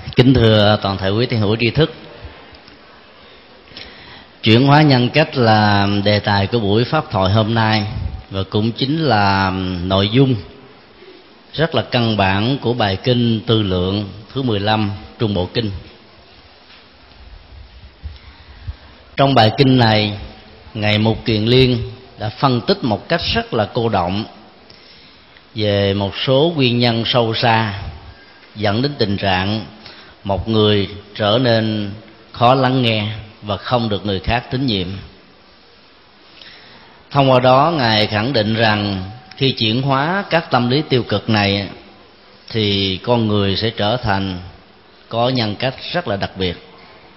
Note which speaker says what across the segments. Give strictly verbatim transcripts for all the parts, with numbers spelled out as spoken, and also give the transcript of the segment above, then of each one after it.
Speaker 1: Kính thưa toàn thể quý tín hữu tri thức, chuyển hóa nhân cách là đề tài của buổi pháp thoại hôm nay, và cũng chính là nội dung rất là căn bản của bài kinh Tư Lượng thứ mười lăm Trung Bộ Kinh. Trong bài kinh này, Ngài Mục Kiền Liên đã phân tích một cách rất là cô động về một số nguyên nhân sâu xa dẫn đến tình trạng một người trở nên khó lắng nghe và không được người khác tín nhiệm. Thông qua đó, Ngài khẳng định rằng khi chuyển hóa các tâm lý tiêu cực này thì con người sẽ trở thành có nhân cách rất là đặc biệt.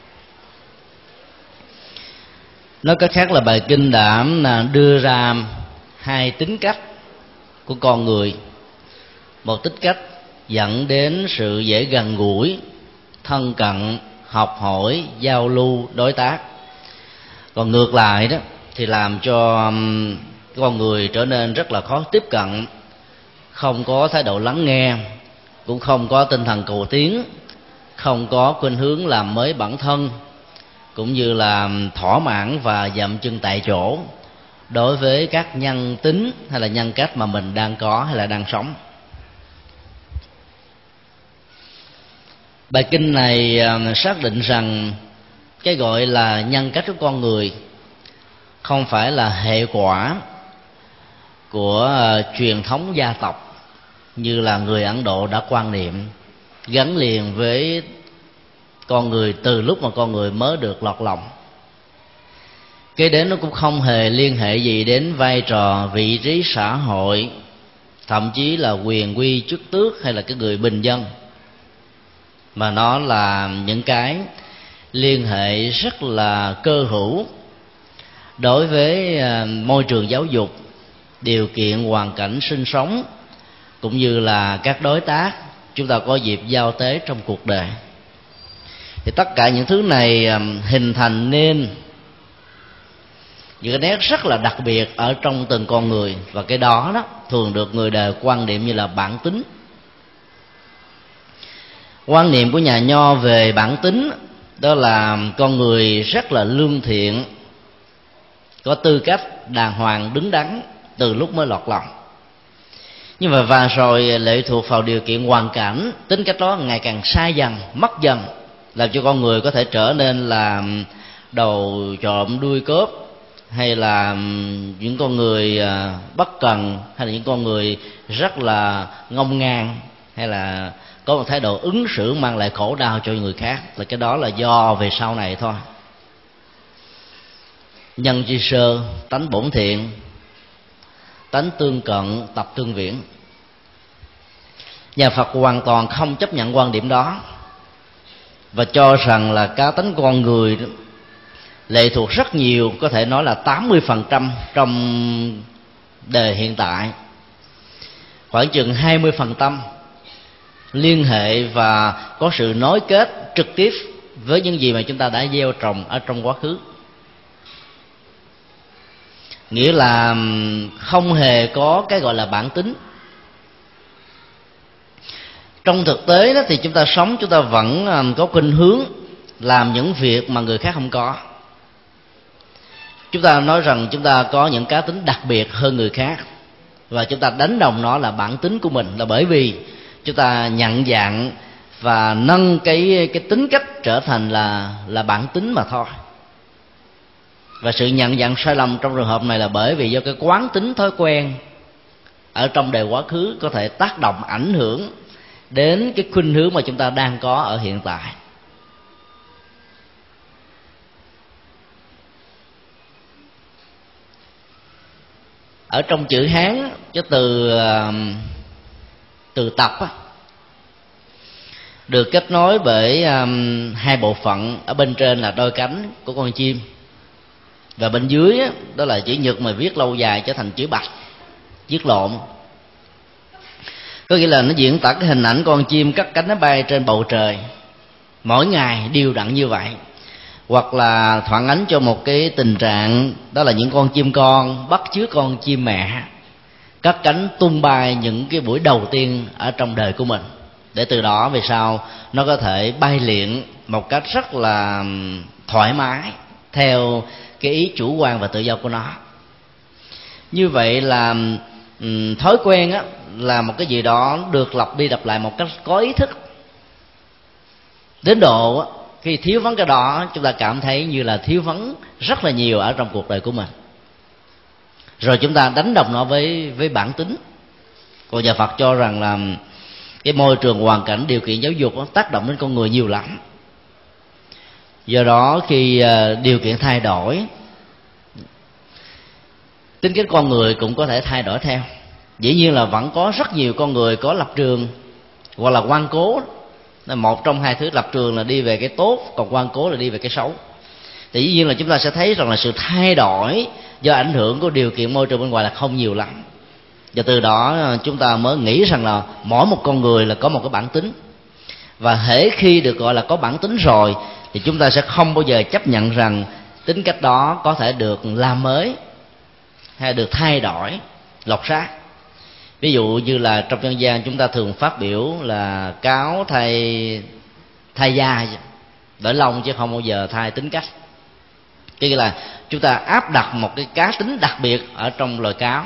Speaker 1: Nói cách khác là bài kinh đã đưa ra hai tính cách của con người. Một tính cách dẫn đến sự dễ gần gũi, thân cận, học hỏi, giao lưu, đối tác. Còn ngược lại đó thì làm cho con người trở nên rất là khó tiếp cận, không có thái độ lắng nghe, cũng không có tinh thần cầu tiến, không có khuynh hướng làm mới bản thân, cũng như là thỏa mãn và dậm chân tại chỗ đối với các nhân tính hay là nhân cách mà mình đang có hay là đang sống. Bài kinh này xác định rằng cái gọi là nhân cách của con người không phải là hệ quả của truyền thống gia tộc như là người Ấn Độ đã quan niệm, gắn liền với con người từ lúc mà con người mới được lọt lòng. Cái đến nó cũng không hề liên hệ gì đến vai trò, vị trí xã hội, thậm chí là quyền quy chức tước hay là cái người bình dân, mà nó là những cái liên hệ rất là cơ hữu đối với môi trường giáo dục, điều kiện hoàn cảnh sinh sống, cũng như là các đối tác chúng ta có dịp giao tế trong cuộc đời. Thì tất cả những thứ này hình thành nên những cái nét rất là đặc biệt ở trong từng con người, và cái đó đó thường được người đời quan niệm như là bản tính. Quan niệm của nhà Nho về bản tính đó là con người rất là lương thiện, có tư cách đàng hoàng đứng đắn từ lúc mới lọt lòng. Nhưng mà và rồi lệ thuộc vào điều kiện hoàn cảnh, tính cách đó ngày càng sai dần, mất dần, làm cho con người có thể trở nên là đầu trộm đuôi cướp, hay là những con người bất cần, hay là những con người rất là ngông ngang, hay là có một thái độ ứng xử mang lại khổ đau cho người khác. Là cái đó là do về sau này thôi. Nhân chi sơ, tánh bổn thiện, tánh tương cận, tập tương viễn. Nhà Phật hoàn toàn không chấp nhận quan điểm đó, và cho rằng là cá tánh con người lệ thuộc rất nhiều, có thể nói là tám mươi phần trăm trong đời hiện tại, khoảng chừng hai mươi phần trăm liên hệ và có sự nối kết trực tiếp với những gì mà chúng ta đã gieo trồng ở trong quá khứ. Nghĩa là không hề có cái gọi là bản tính. Trong thực tế đó thì chúng ta sống, chúng ta vẫn có khuynh hướng làm những việc mà người khác không có. Chúng ta nói rằng chúng ta có những cá tính đặc biệt hơn người khác, và chúng ta đánh đồng nó là bản tính của mình, là bởi vì chúng ta nhận dạng và nâng cái cái tính cách trở thành là là bản tính mà thôi. Và sự nhận dạng sai lầm trong trường hợp này là bởi vì do cái quán tính thói quen ở trong đời quá khứ có thể tác động ảnh hưởng đến cái khuynh hướng mà chúng ta đang có ở hiện tại. Ở trong chữ Hán, cái từ từ tập á, được kết nối bởi um, hai bộ phận. Ở bên trên là đôi cánh của con chim, và bên dưới á, đó là chữ nhật mà viết lâu dài trở thành chữ bạch, viết lộn. Có nghĩa là nó diễn tả cái hình ảnh con chim cất cánh nó bay trên bầu trời mỗi ngày đều đặn như vậy, hoặc là phản ánh cho một cái tình trạng đó là những con chim con bắt chước con chim mẹ cất cánh tung bay những cái buổi đầu tiên ở trong đời của mình, để từ đó về sau nó có thể bay luyện một cách rất là thoải mái theo cái ý chủ quan và tự do của nó. Như vậy là um, thói quen á, là một cái gì đó được lặp đi lặp lại một cách có ý thức, đến độ á, khi thiếu vắng cái đó chúng ta cảm thấy như là thiếu vắng rất là nhiều ở trong cuộc đời của mình, rồi chúng ta đánh đồng nó với với bản tính. Còn nhà Phật cho rằng là cái môi trường, hoàn cảnh, điều kiện giáo dục nó tác động đến con người nhiều lắm. Do đó khi điều kiện thay đổi, tính cách con người cũng có thể thay đổi theo. Dĩ nhiên là vẫn có rất nhiều con người có lập trường hoặc là ngoan cố. Một trong hai thứ, lập trường là đi về cái tốt, còn ngoan cố là đi về cái xấu. Thì dĩ nhiên là chúng ta sẽ thấy rằng là sự thay đổi do ảnh hưởng của điều kiện môi trường bên ngoài là không nhiều lắm. Và từ đó chúng ta mới nghĩ rằng là mỗi một con người là có một cái bản tính. Và hễ khi được gọi là có bản tính rồi thì chúng ta sẽ không bao giờ chấp nhận rằng tính cách đó có thể được làm mới hay được thay đổi, lột xác. Ví dụ như là trong dân gian chúng ta thường phát biểu là cáo thay thay da, đổi lông chứ không bao giờ thay tính cách. Tức là chúng ta áp đặt một cái cá tính đặc biệt ở trong loài cáo,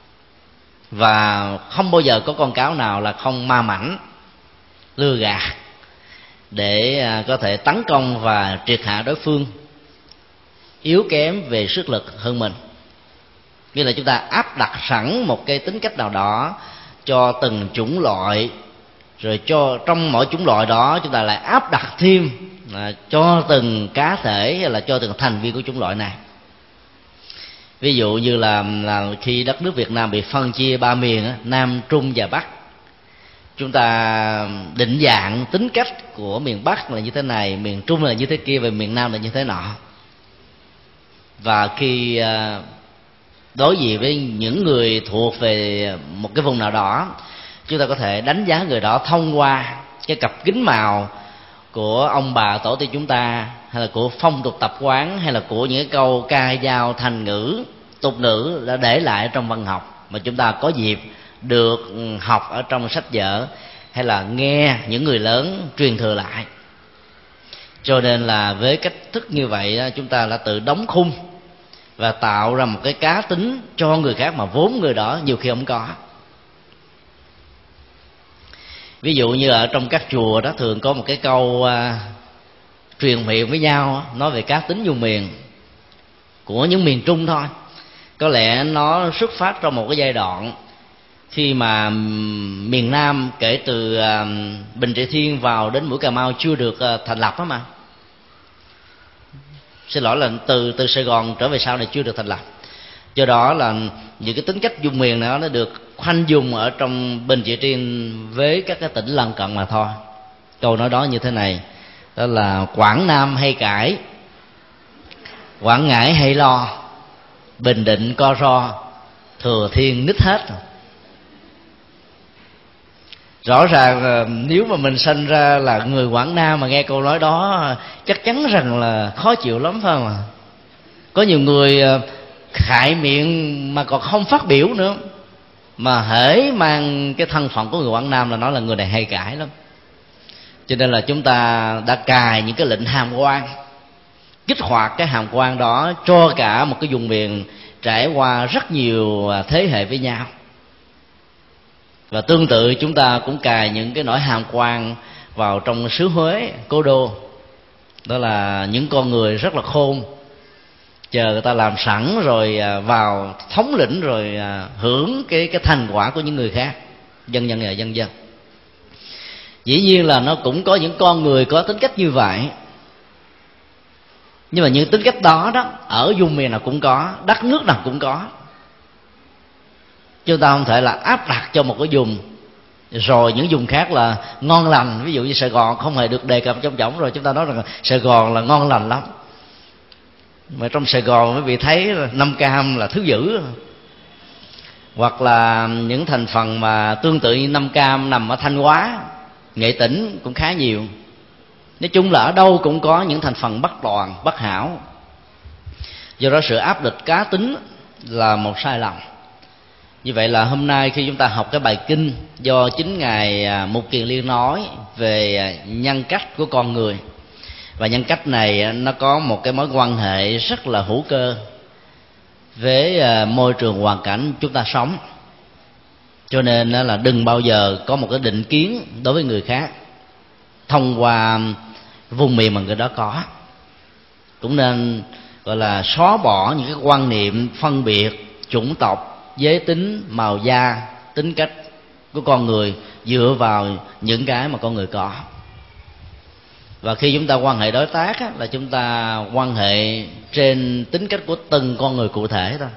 Speaker 1: và không bao giờ có con cáo nào là không ma mảnh, lừa gạt để có thể tấn công và triệt hạ đối phương yếu kém về sức lực hơn mình. Như là chúng ta áp đặt sẵn một cái tính cách nào đó cho từng chủng loại, rồi cho trong mỗi chủng loại đó chúng ta lại áp đặt thêm à, cho từng cá thể hay là cho từng thành viên của chủng loại này. Ví dụ như là, là khi đất nước Việt Nam bị phân chia ba miền, Nam, Trung và Bắc, chúng ta định dạng tính cách của miền Bắc là như thế này, miền Trung là như thế kia, và miền Nam là như thế nọ. Và khi đối diện với những người thuộc về một cái vùng nào đó, chúng ta có thể đánh giá người đó thông qua cái cặp kính màu của ông bà tổ tiên chúng ta, hay là của phong tục tập quán, hay là của những cái câu ca dao thành ngữ tục ngữ đã để lại trong văn học mà chúng ta có dịp được học ở trong sách vở, hay là nghe những người lớn truyền thừa lại. Cho nên là với cách thức như vậy, chúng ta đã tự đóng khung và tạo ra một cái cá tính cho người khác mà vốn người đó nhiều khi không có. Ví dụ như ở trong các chùa đó thường có một cái câu à, truyền miệng với nhau, nói về cá tính vùng miền của những miền Trung thôi. Có lẽ nó xuất phát trong một cái giai đoạn khi mà miền Nam kể từ à, Bình Trị Thiên vào đến Mũi Cà Mau chưa được à, thành lập đó mà. Xin lỗi là từ từ Sài Gòn trở về sau này chưa được thành lập. Do đó là những cái tính cách vùng miền đó nó được khoanh dùng ở trong Bình Trị Thiên với các cái tỉnh lân cận mà thôi. Câu nói đó như thế này, đó là Quảng Nam hay cãi, Quảng Ngãi hay lo, Bình Định co ro, Thừa Thiên nít hết. Rõ ràng nếu mà mình sinh ra là người Quảng Nam mà nghe câu nói đó chắc chắn rằng là khó chịu lắm, phải không ạ? Có nhiều người khại miệng mà còn không phát biểu nữa, mà hễ mang cái thân phận của người Quảng Nam là nói là người này hay cãi lắm. Cho nên là chúng ta đã cài những cái lệnh hàm quan, kích hoạt cái hàm quan đó cho cả một cái vùng miền trải qua rất nhiều thế hệ với nhau. Và tương tự chúng ta cũng cài những cái nỗi hàm quan vào trong xứ Huế, cố đô. Đó là những con người rất là khôn, chờ người ta làm sẵn rồi vào thống lĩnh, rồi hưởng cái cái thành quả của những người khác, dân dân và dân dân. Dĩ nhiên là nó cũng có những con người có tính cách như vậy, nhưng mà những tính cách đó đó ở vùng miền nào cũng có, đất nước nào cũng có. Chúng ta không thể là áp đặt cho một cái vùng rồi những vùng khác là ngon lành. Ví dụ như Sài Gòn không hề được đề cập trong trọng, rồi chúng ta nói rằng Sài Gòn là ngon lành lắm, mà trong Sài Gòn quý vị thấy Nam Cam là thứ dữ. Hoặc là những thành phần mà tương tự như Nam Cam nằm ở Thanh Hóa, Nghệ Tĩnh cũng khá nhiều. Nói chung là ở đâu cũng có những thành phần bất toàn, bất hảo. Do đó sự áp lực cá tính là một sai lầm. Như vậy là hôm nay khi chúng ta học cái bài kinh do chính ngài Mục Kiền Liên nói về nhân cách của con người, và nhân cách này nó có một cái mối quan hệ rất là hữu cơ với môi trường hoàn cảnh chúng ta sống. Cho nên là đừng bao giờ có một cái định kiến đối với người khác thông qua vùng miền mà người đó có. Cũng nên gọi là xóa bỏ những cái quan niệm phân biệt chủng tộc, giới tính, màu da, tính cách của con người dựa vào những cái mà con người có. Và khi chúng ta quan hệ đối tác á, là chúng ta quan hệ trên tính cách của từng con người cụ thể thôi.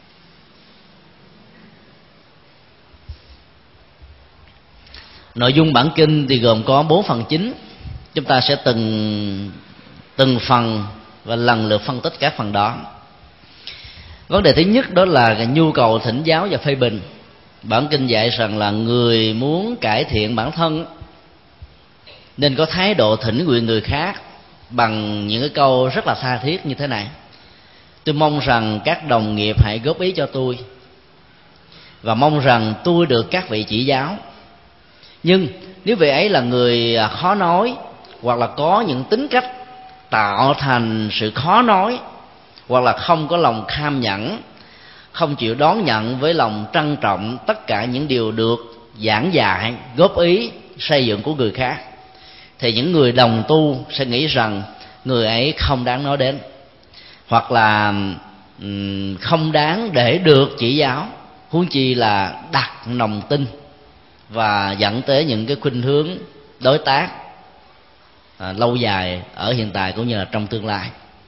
Speaker 1: Nội dung bản kinh thì gồm có bốn phần chính. Chúng ta sẽ từng từng phần và lần lượt phân tích các phần đó. Vấn đề thứ nhất đó là cái nhu cầu thỉnh giáo và phê bình. Bản kinh dạy rằng là người muốn cải thiện bản thân nên có thái độ thỉnh nguyện người khác bằng những cái câu rất là tha thiết như thế này: tôi mong rằng các đồng nghiệp hãy góp ý cho tôi, và mong rằng tôi được các vị chỉ giáo. Nhưng nếu vị ấy là người khó nói, hoặc là có những tính cách tạo thành sự khó nói, hoặc là không có lòng kham nhẫn, không chịu đón nhận với lòng trân trọng tất cả những điều được giảng dạy, góp ý, xây dựng của người khác, thì những người đồng tu sẽ nghĩ rằng người ấy không đáng nói đến, hoặc là không đáng để được chỉ giáo, huống chi là đặt lòng tin, và dẫn tới những cái khuynh hướng đối tác à, lâu dài ở hiện tại cũng như là trong tương lai.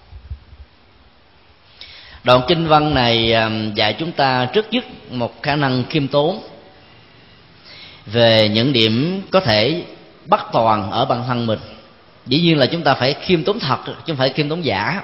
Speaker 1: Đoạn kinh văn này à, dạy chúng ta trước nhất một khả năng khiêm tốn về những điểm có thể bất toàn ở bản thân mình. Dĩ nhiên là chúng ta phải khiêm tốn thật, chứ không phải khiêm tốn giả.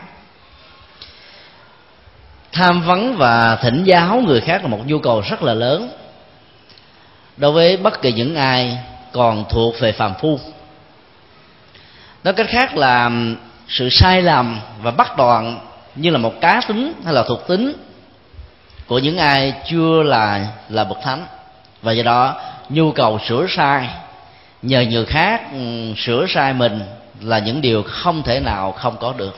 Speaker 1: Tham vấn và thỉnh giáo người khác là một nhu cầu rất là lớn đối với bất kỳ những ai còn thuộc về phàm phu. Nói cách khác là sự sai lầm và bất toàn như là một cá tính hay là thuộc tính của những ai chưa là là bậc thánh, và do đó nhu cầu sửa sai, nhờ người khác sửa sai mình là những điều không thể nào không có được.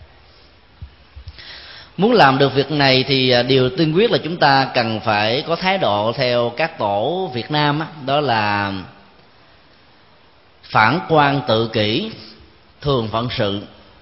Speaker 1: Muốn làm được việc này thì điều tiên quyết là chúng ta cần phải có thái độ theo các tổ Việt Nam, đó là phản quan tự kỷ, thường phận sự.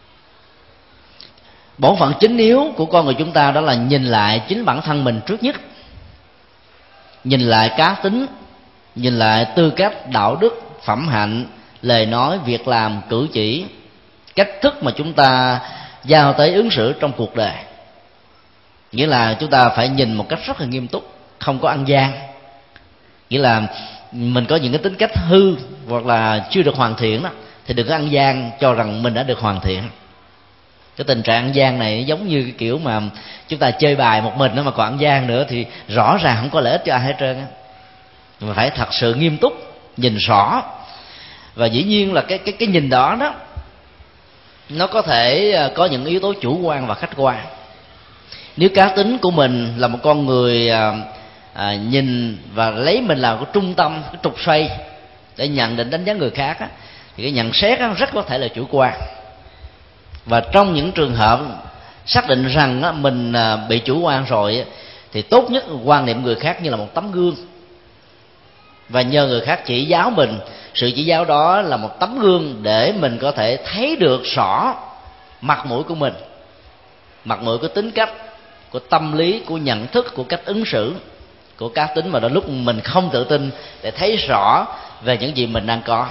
Speaker 1: Bổn phận chính yếu của con người chúng ta đó là nhìn lại chính bản thân mình trước nhất, nhìn lại cá tính, nhìn lại tư cách, đạo đức, phẩm hạnh, lời nói, việc làm, cử chỉ, cách thức mà chúng ta giao tới ứng xử trong cuộc đời. Nghĩa là chúng ta phải nhìn một cách rất là nghiêm túc, không có ăn gian. Nghĩa là mình có những cái tính cách hư hoặc là chưa được hoàn thiện đó, thì đừng có ăn gian cho rằng mình đã được hoàn thiện. Cái tình trạng ăn gian này giống như cái kiểu mà chúng ta chơi bài một mình đó mà còn ăn gian nữa thì rõ ràng không có lợi ích cho ai hết trơn á. Mà phải thật sự nghiêm túc, nhìn rõ. Và dĩ nhiên là cái cái cái nhìn đó đó nó có thể có những yếu tố chủ quan và khách quan. Nếu cá tính của mình là một con người à, à, nhìn và lấy mình làm cái trung tâm, cái trục xoay để nhận định đánh giá người khác á, thì cái nhận xét á, rất có thể là chủ quan. Và trong những trường hợp xác định rằng á, mình à, bị chủ quan rồi á, thì tốt nhất quan niệm người khác như là một tấm gương, và nhờ người khác chỉ giáo mình. Sự chỉ giáo đó là một tấm gương để mình có thể thấy được rõ mặt mũi của mình, mặt mũi của tính cách, của tâm lý, của nhận thức, của cách ứng xử, của cá tính mà đôi lúc mình không tự tin để thấy rõ về những gì mình đang có.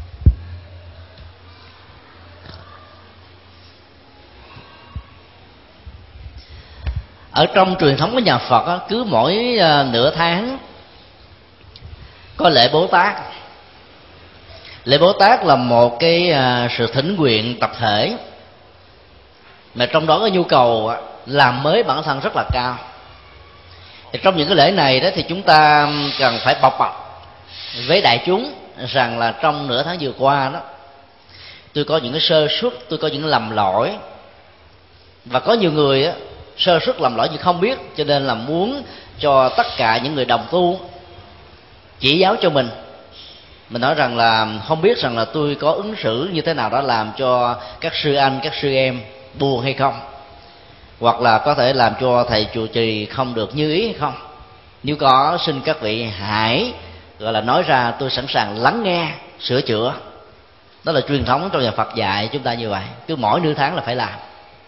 Speaker 1: Ở trong truyền thống của nhà Phật á, cứ mỗi nửa tháng có lễ Bố Tát. Lễ Bố Tát là một cái sự thỉnh nguyện tập thể, mà trong đó có nhu cầu làm mới bản thân rất là cao. Thì trong những cái lễ này đó thì chúng ta cần phải bộc bạch với đại chúng rằng là trong nửa tháng vừa qua đó tôi có những cái sơ suất, tôi có những lầm lỗi, và có nhiều người á, sơ suất làm lỗi như không biết, cho nên là muốn cho tất cả những người đồng tu chỉ giáo cho mình. Mình nói rằng là không biết rằng là tôi có ứng xử như thế nào đó làm cho các sư anh, các sư em buồn hay không, hoặc là có thể làm cho thầy trụ trì không được như ý hay không. Nếu có, xin các vị hãy gọi là nói ra, tôi sẵn sàng lắng nghe, sửa chữa. Đó là truyền thống trong nhà Phật dạy chúng ta như vậy, cứ mỗi nửa tháng là phải làm.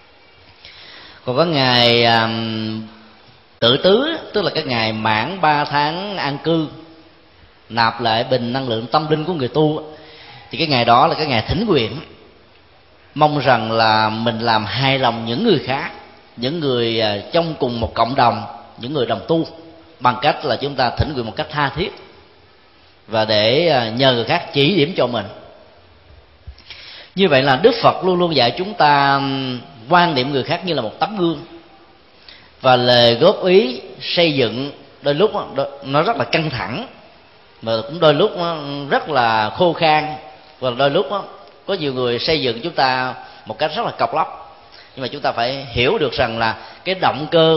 Speaker 1: Còn có ngày um, tự tứ, tức là cái ngày mãn ba tháng an cư, nạp lại bình năng lượng tâm linh của người tu, thì cái ngày đó là cái ngày thỉnh nguyện, mong rằng là mình làm hài lòng những người khác, những người trong cùng một cộng đồng, những người đồng tu, bằng cách là chúng ta thỉnh nguyện một cách tha thiết, và để nhờ người khác chỉ điểm cho mình. Như vậy là Đức Phật luôn luôn dạy chúng ta quan niệm người khác như là một tấm gương, và lời góp ý xây dựng đôi lúc nó rất là căng thẳng, mà cũng đôi lúc nó rất là khô khan, và đôi lúc có nhiều người xây dựng chúng ta một cách rất là cộc lốc. Nhưng mà chúng ta phải hiểu được rằng là cái động cơ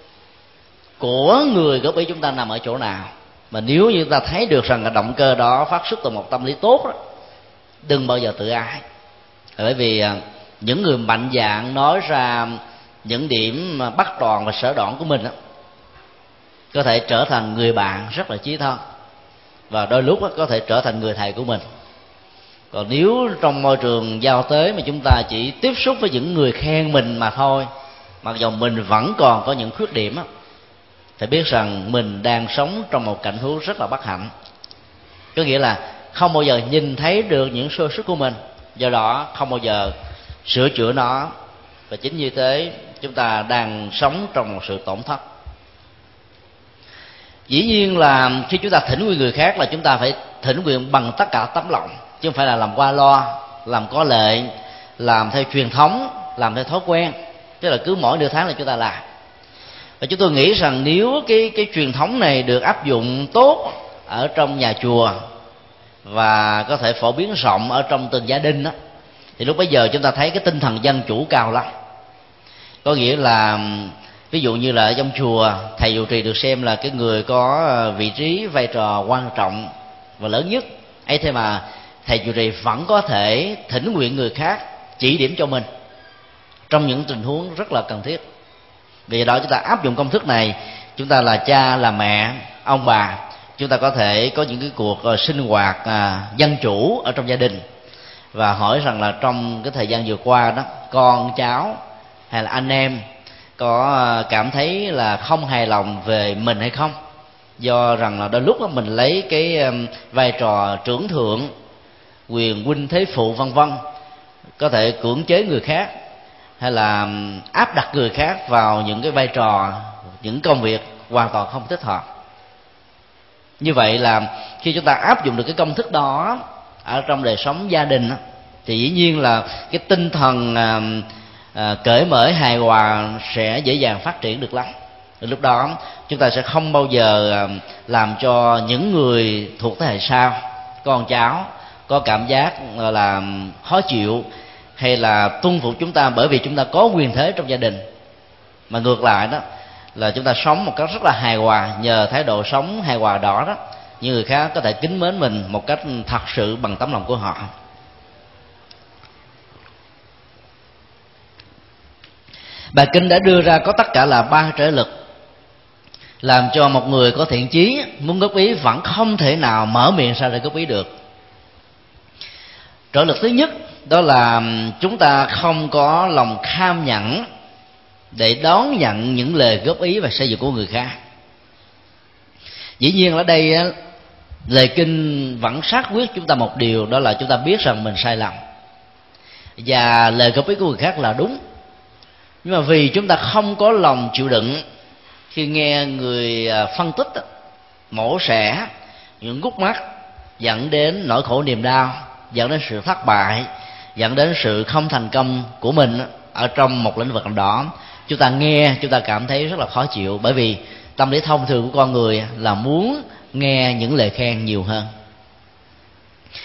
Speaker 1: của người góp ý chúng ta nằm ở chỗ nào. Mà nếu như chúng ta thấy được rằng là động cơ đó phát xuất từ một tâm lý tốt đó, đừng bao giờ tự ái. Bởi vì những người mạnh dạn nói ra những điểm bắt tròn và sở đoạn của mình đó, có thể trở thành người bạn rất là chí thân, và đôi lúc có thể trở thành người thầy của mình. Còn nếu trong môi trường giao tế mà chúng ta chỉ tiếp xúc với những người khen mình mà thôi, mặc dù mình vẫn còn có những khuyết điểm đó, phải biết rằng mình đang sống trong một cảnh huống rất là bất hạnh. Có nghĩa là không bao giờ nhìn thấy được những sơ suất của mình, do đó không bao giờ sửa chữa nó, và chính như thế chúng ta đang sống trong một sự tổn thất. Dĩ nhiên là khi chúng ta thỉnh nguyện người khác là chúng ta phải thỉnh nguyện bằng tất cả tấm lòng, chứ không phải là làm qua loa, làm có lệ, làm theo truyền thống, làm theo thói quen, tức là cứ mỗi nửa tháng là chúng ta làm. Và chúng tôi nghĩ rằng nếu cái cái truyền thống này được áp dụng tốt ở trong nhà chùa và có thể phổ biến rộng ở trong từng gia đình đó, thì lúc bấy giờ chúng ta thấy cái tinh thần dân chủ cao lắm. Có nghĩa là ví dụ như là ở trong chùa, thầy trụ trì được xem là cái người có vị trí vai trò quan trọng và lớn nhất ấy, thế mà thầy trụ trì vẫn có thể thỉnh nguyện người khác chỉ điểm cho mình trong những tình huống rất là cần thiết. Vì đó chúng ta áp dụng công thức này, chúng ta là cha, là mẹ, ông bà, chúng ta có thể có những cái cuộc sinh hoạt à, dân chủ ở trong gia đình, và hỏi rằng là trong cái thời gian vừa qua đó, con cháu hay là anh em có cảm thấy là không hài lòng về mình hay không, do rằng là đôi lúc đó mình lấy cái vai trò trưởng thượng, quyền huynh thế phụ vân vân, có thể cưỡng chế người khác hay là áp đặt người khác vào những cái vai trò, những công việc hoàn toàn không thích hợp. Như vậy là khi chúng ta áp dụng được cái công thức đó ở trong đời sống gia đình, thì dĩ nhiên là cái tinh thần à, à, cởi mở hài hòa sẽ dễ dàng phát triển được lắm. Lúc đó chúng ta sẽ không bao giờ à, làm cho những người thuộc thế hệ sau, con cháu có cảm giác là khó chịu hay là tuân phục chúng ta bởi vì chúng ta có quyền thế trong gia đình. Mà ngược lại đó là chúng ta sống một cách rất là hài hòa, nhờ thái độ sống hài hòa đó đó, những người khác có thể kính mến mình một cách thật sự bằng tấm lòng của họ. Bài kinh đã đưa ra có tất cả là ba trở lực, làm cho một người có thiện chí muốn góp ý vẫn không thể nào mở miệng ra để góp ý được. Trở lực thứ nhất đó là chúng ta không có lòng kham nhẫn để đón nhận những lời góp ý và xây dựng của người khác. Dĩ nhiên ở đây lời kinh vẫn xác quyết chúng ta một điều, đó là chúng ta biết rằng mình sai lầm và lời góp ý của người khác là đúng. Nhưng mà vì chúng ta không có lòng chịu đựng khi nghe người phân tích, mổ xẻ những gút mắt dẫn đến nỗi khổ niềm đau, dẫn đến sự thất bại, dẫn đến sự không thành công của mình ở trong một lĩnh vực nào đó, chúng ta nghe chúng ta cảm thấy rất là khó chịu, bởi vì tâm lý thông thường của con người là muốn nghe những lời khen nhiều hơn.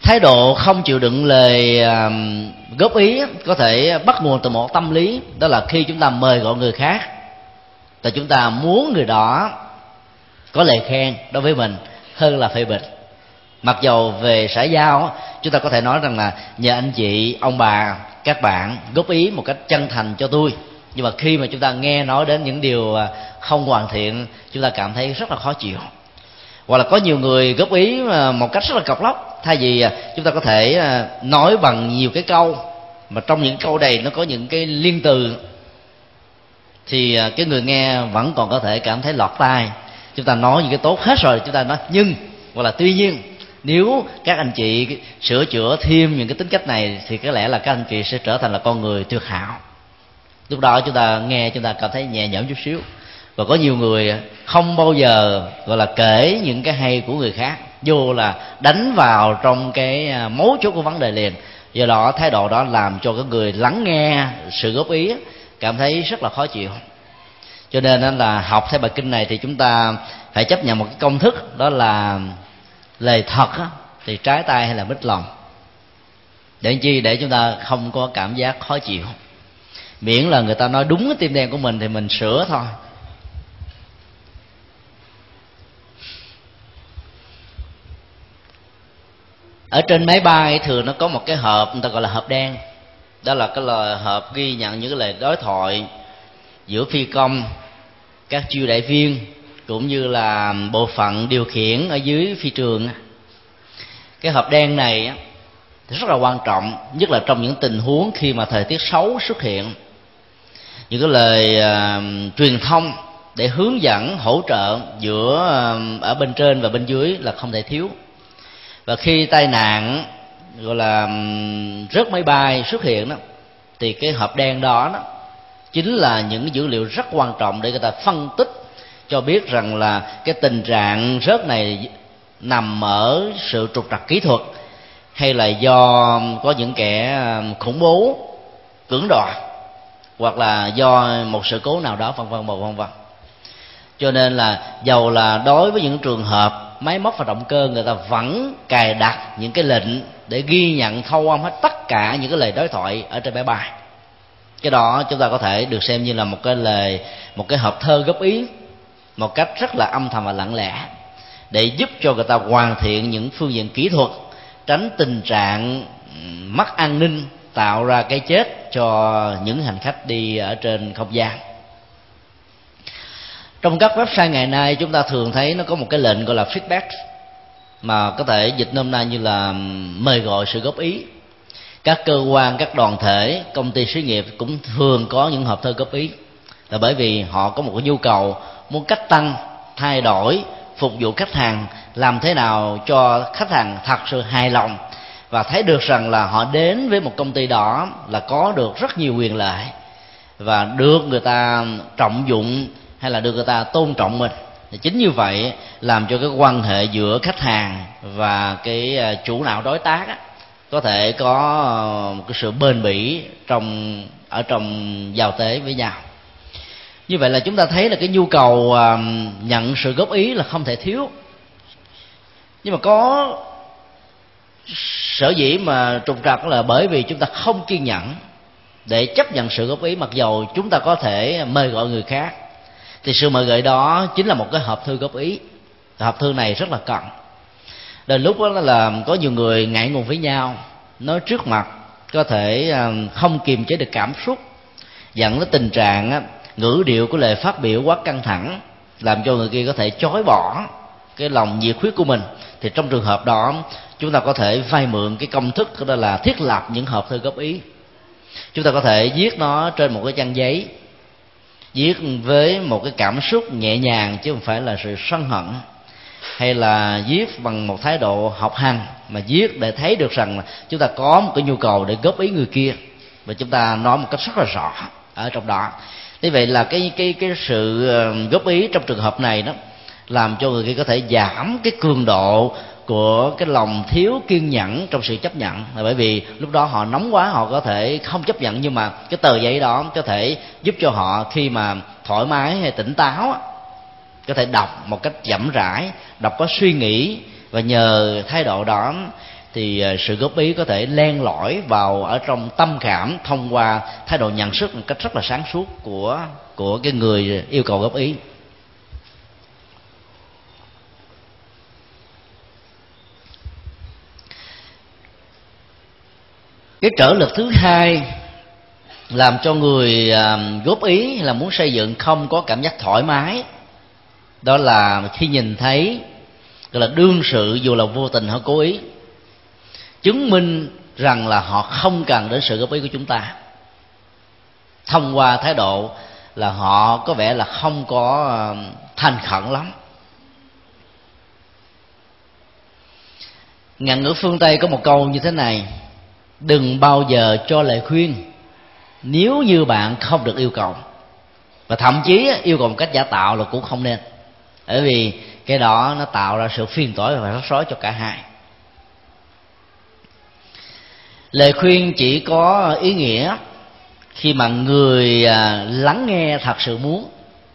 Speaker 1: Thái độ không chịu đựng lời góp ý có thể bắt nguồn từ một tâm lý, đó là khi chúng ta mời gọi người khác thì chúng ta muốn người đó có lời khen đối với mình hơn là phê bình. Mặc dầu về xã giao chúng ta có thể nói rằng là nhờ anh chị, ông bà, các bạn góp ý một cách chân thành cho tôi, nhưng mà khi mà chúng ta nghe nói đến những điều không hoàn thiện, chúng ta cảm thấy rất là khó chịu. Hoặc là có nhiều người góp ý một cách rất là cộc lốc, thay vì chúng ta có thể nói bằng nhiều cái câu mà trong những câu này nó có những cái liên từ, thì cái người nghe vẫn còn có thể cảm thấy lọt tai. Chúng ta nói những cái tốt hết rồi, chúng ta nói nhưng hoặc là tuy nhiên nếu các anh chị sửa chữa thêm những cái tính cách này thì có lẽ là các anh chị sẽ trở thành là con người tuyệt hảo. Lúc đó chúng ta nghe chúng ta cảm thấy nhẹ nhõm chút xíu. Và có nhiều người không bao giờ gọi là kể những cái hay của người khác, vô là đánh vào trong cái mấu chốt của vấn đề liền. Do đó thái độ đó làm cho cái người lắng nghe sự góp ý cảm thấy rất là khó chịu. Cho nên là học theo bài kinh này thì chúng ta phải chấp nhận một cái công thức, đó là lời thật thì trái tay hay là mít lòng. Để chi? Để chúng ta không có cảm giác khó chịu. Miễn là người ta nói đúng cái tim đen của mình thì mình sửa thôi. Ở trên máy bay thường nó có một cái hộp người ta gọi là hộp đen. Đó là cái lời hộp ghi nhận những cái lời đối thoại giữa phi công, các chiêu đại viên cũng như là bộ phận điều khiển ở dưới phi trường. Cái hộp đen này thì rất là quan trọng, nhất là trong những tình huống khi mà thời tiết xấu xuất hiện. Những cái lời uh, truyền thông để hướng dẫn hỗ trợ giữa uh, ở bên trên và bên dưới là không thể thiếu. Và khi tai nạn gọi là um, rớt máy bay xuất hiện đó, thì cái hộp đen đó, đó chính là những dữ liệu rất quan trọng để người ta phân tích cho biết rằng là cái tình trạng rớt này nằm ở sự trục trặc kỹ thuật, hay là do có những kẻ khủng bố cưỡng đoạt, hoặc là do một sự cố nào đó, vân vân vân vân. Cho nên là dầu là đối với những trường hợp máy móc và động cơ, người ta vẫn cài đặt những cái lệnh để ghi nhận thâu âm hết tất cả những cái lời đối thoại ở trên máy bay. Cái đó chúng ta có thể được xem như là một cái lời, một cái hộp thơ góp ý một cách rất là âm thầm và lặng lẽ, để giúp cho người ta hoàn thiện những phương diện kỹ thuật, tránh tình trạng mất an ninh, tạo ra cái chết cho những hành khách đi ở trên không gian. Trong các website ngày nay chúng ta thường thấy nó có một cái lệnh gọi là feedback, mà có thể dịch nôm na như là mời gọi sự góp ý. Các cơ quan, các đoàn thể, công ty xí nghiệp cũng thường có những hộp thơ góp ý, là bởi vì họ có một cái nhu cầu muốn cách tăng, thay đổi, phục vụ khách hàng, làm thế nào cho khách hàng thật sự hài lòng và thấy được rằng là họ đến với một công ty đó là có được rất nhiều quyền lợi và được người ta trọng dụng hay là được người ta tôn trọng mình. Thì chính như vậy làm cho cái quan hệ giữa khách hàng và cái chủ não đối tác á, có thể có một cái sự bền bỉ trong ở trong giao tế với nhau. Như vậy là chúng ta thấy là cái nhu cầu nhận sự góp ý là không thể thiếu. Nhưng mà có sở dĩ mà trục trặc là bởi vì chúng ta không kiên nhẫn để chấp nhận sự góp ý, mặc dầu chúng ta có thể mời gọi người khác. Thì sự mời gọi đó chính là một cái hộp thư góp ý. Hộp thư này rất là cần. Đến lúc đó là có nhiều người ngại ngùng với nhau, nói trước mặt có thể không kiềm chế được cảm xúc, dẫn đến tình trạng ngữ điệu của lời phát biểu quá căng thẳng, làm cho người kia có thể chối bỏ cái lòng nhiệt huyết của mình. Thì trong trường hợp đó chúng ta có thể vay mượn cái công thức, đó là thiết lập những hộp thư góp ý. Chúng ta có thể viết nó trên một cái trang giấy, viết với một cái cảm xúc nhẹ nhàng chứ không phải là sự sân hận, hay là viết bằng một thái độ học hành, mà viết để thấy được rằng là chúng ta có một cái nhu cầu để góp ý người kia, và chúng ta nói một cách rất là rõ ở trong đó. Thế vậy là cái cái cái sự góp ý trong trường hợp này đó làm cho người kia có thể giảm cái cường độ của cái lòng thiếu kiên nhẫn trong sự chấp nhận, là bởi vì lúc đó họ nóng quá, họ có thể không chấp nhận, nhưng mà cái tờ giấy đó có thể giúp cho họ khi mà thoải mái hay tỉnh táo có thể đọc một cách chậm rãi, đọc có suy nghĩ, và nhờ thái độ đó thì sự góp ý có thể len lỏi vào ở trong tâm cảm thông qua thái độ nhận thức một cách rất là sáng suốt của của cái người yêu cầu góp ý. Cái trở lực thứ hai làm cho người góp ý là muốn xây dựng không có cảm giác thoải mái, đó là khi nhìn thấy gọi là đương sự dù là vô tình hay cố ý, chứng minh rằng là họ không cần đến sự góp ý của chúng ta, thông qua thái độ là họ có vẻ là không có thành khẩn lắm. Ngạn ngữ phương Tây có một câu như thế này: đừng bao giờ cho lời khuyên nếu như bạn không được yêu cầu, và thậm chí yêu cầu một cách giả tạo là cũng không nên, bởi vì cái đó nó tạo ra sự phiền toái và rắc rối cho cả hai. Lời khuyên chỉ có ý nghĩa khi mà người lắng nghe thật sự muốn,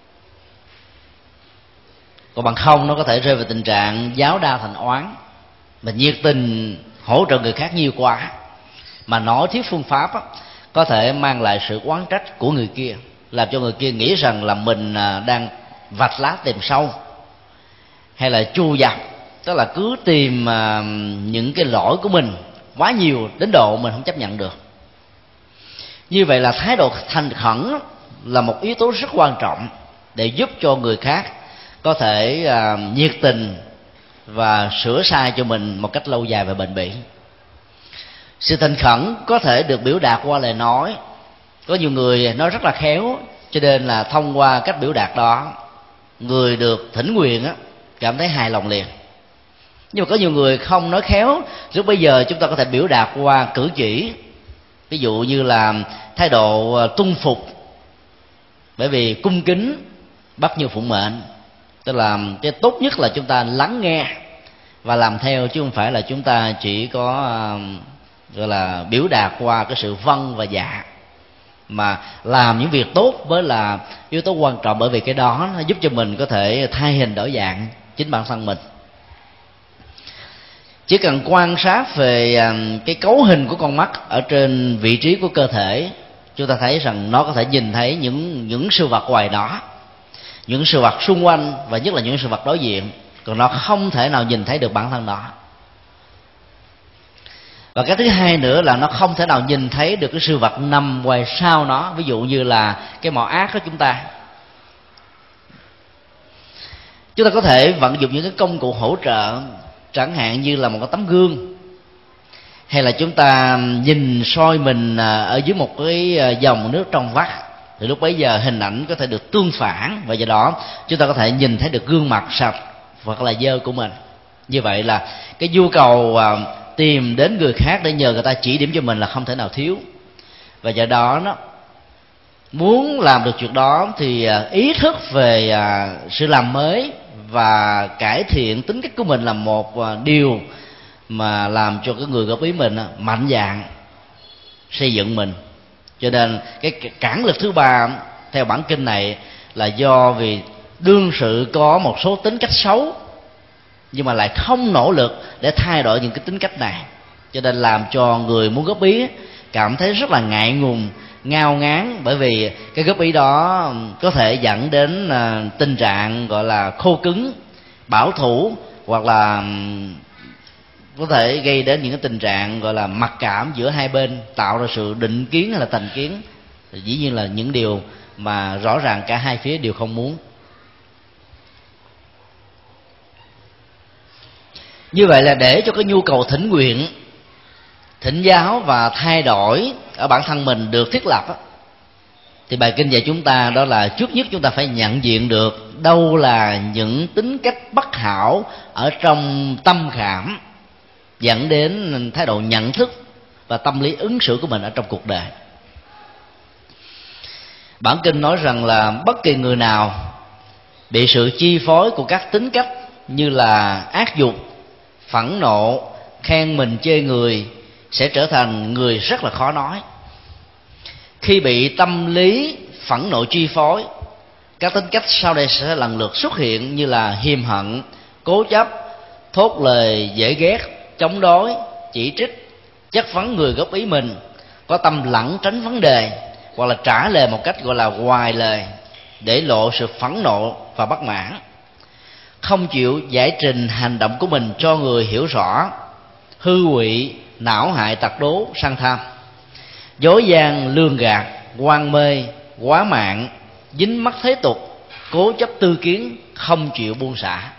Speaker 1: còn bằng không nó có thể rơi vào tình trạng giáo đa thành oán, mà nhiệt tình hỗ trợ người khác nhiều quá mà nói thiếu phương pháp á, có thể mang lại sự oán trách của người kia, làm cho người kia nghĩ rằng là mình đang vạch lá tìm sâu, hay là chu dập, tức là cứ tìm những cái lỗi của mình quá nhiều đến độ mình không chấp nhận được. Như vậy là thái độ thành khẩn là một yếu tố rất quan trọng để giúp cho người khác có thể nhiệt tình và sửa sai cho mình một cách lâu dài và bền bỉ. Sự thành khẩn có thể được biểu đạt qua lời nói. Có nhiều người nói rất là khéo, cho nên là thông qua cách biểu đạt đó, người được thỉnh nguyện á cảm thấy hài lòng liền. Nhưng mà có nhiều người không nói khéo, lúc bây giờ chúng ta có thể biểu đạt qua cử chỉ, ví dụ như là thái độ tuân phục, bởi vì cung kính bắt như phụng mệnh, tức là cái tốt nhất là chúng ta lắng nghe và làm theo, chứ không phải là chúng ta chỉ có gọi là biểu đạt qua cái sự vâng và dạ, mà làm những việc tốt với là yếu tố quan trọng, bởi vì cái đó nó giúp cho mình có thể thay hình đổi dạng chính bản thân mình. Chỉ cần quan sát về cái cấu hình của con mắt ở trên vị trí của cơ thể, chúng ta thấy rằng nó có thể nhìn thấy những những sự vật ngoài đó, những sự vật xung quanh và nhất là những sự vật đối diện, còn nó không thể nào nhìn thấy được bản thân đó. Và cái thứ hai nữa là nó không thể nào nhìn thấy được cái sự vật nằm ngoài sau nó, ví dụ như là cái mỏ ác của chúng ta. Chúng ta có thể vận dụng những cái công cụ hỗ trợ, chẳng hạn như là một cái tấm gương, hay là chúng ta nhìn soi mình ở dưới một cái dòng nước trong vắt, thì lúc bấy giờ hình ảnh có thể được tương phản, và do đó chúng ta có thể nhìn thấy được gương mặt sạch hoặc là dơ của mình. Như vậy là cái nhu cầu tìm đến người khác để nhờ người ta chỉ điểm cho mình là không thể nào thiếu. Và do đó nó muốn làm được chuyện đó thì ý thức về sự làm mới và cải thiện tính cách của mình là một điều mà làm cho cái người góp ý mình mạnh dạn xây dựng mình. Cho nên cái cản lực thứ ba theo bản kinh này là do vì đương sự có một số tính cách xấu, nhưng mà lại không nỗ lực để thay đổi những cái tính cách này, cho nên làm cho người muốn góp ý cảm thấy rất là ngại ngùng, ngao ngán, bởi vì cái góp ý đó có thể dẫn đến tình trạng gọi là khô cứng, bảo thủ, hoặc là có thể gây đến những cái tình trạng gọi là mặc cảm giữa hai bên, tạo ra sự định kiến hay là thành kiến. Dĩ nhiên là những điều mà rõ ràng cả hai phía đều không muốn. Như vậy là để cho cái nhu cầu thỉnh nguyện, thỉnh giáo và thay đổi ở bản thân mình được thiết lập á, thì bài kinh dạy chúng ta đó là trước nhất chúng ta phải nhận diện được đâu là những tính cách bất hảo ở trong tâm khảm, dẫn đến thái độ nhận thức và tâm lý ứng xử của mình ở trong cuộc đời. Bản kinh nói rằng là bất kỳ người nào bị sự chi phối của các tính cách như là ác dục, phẫn nộ, khen mình chê người sẽ trở thành người rất là khó nói. Khi bị tâm lý phẫn nộ chi phối, các tính cách sau đây sẽ lần lượt xuất hiện như là hiềm hận, cố chấp, thốt lời dễ ghét, chống đối, chỉ trích, chất vấn người góp ý mình, có tâm lẩn tránh vấn đề, hoặc là trả lời một cách gọi là hoài lời để lộ sự phẫn nộ và bất mãn, không chịu giải trình hành động của mình cho người hiểu rõ, hư ngụy, não hại, tặc đố, săn tham, dối gian, lường gạt, quan mê, quá mạng, dính mắc thế tục, cố chấp tư kiến, không chịu buông xả.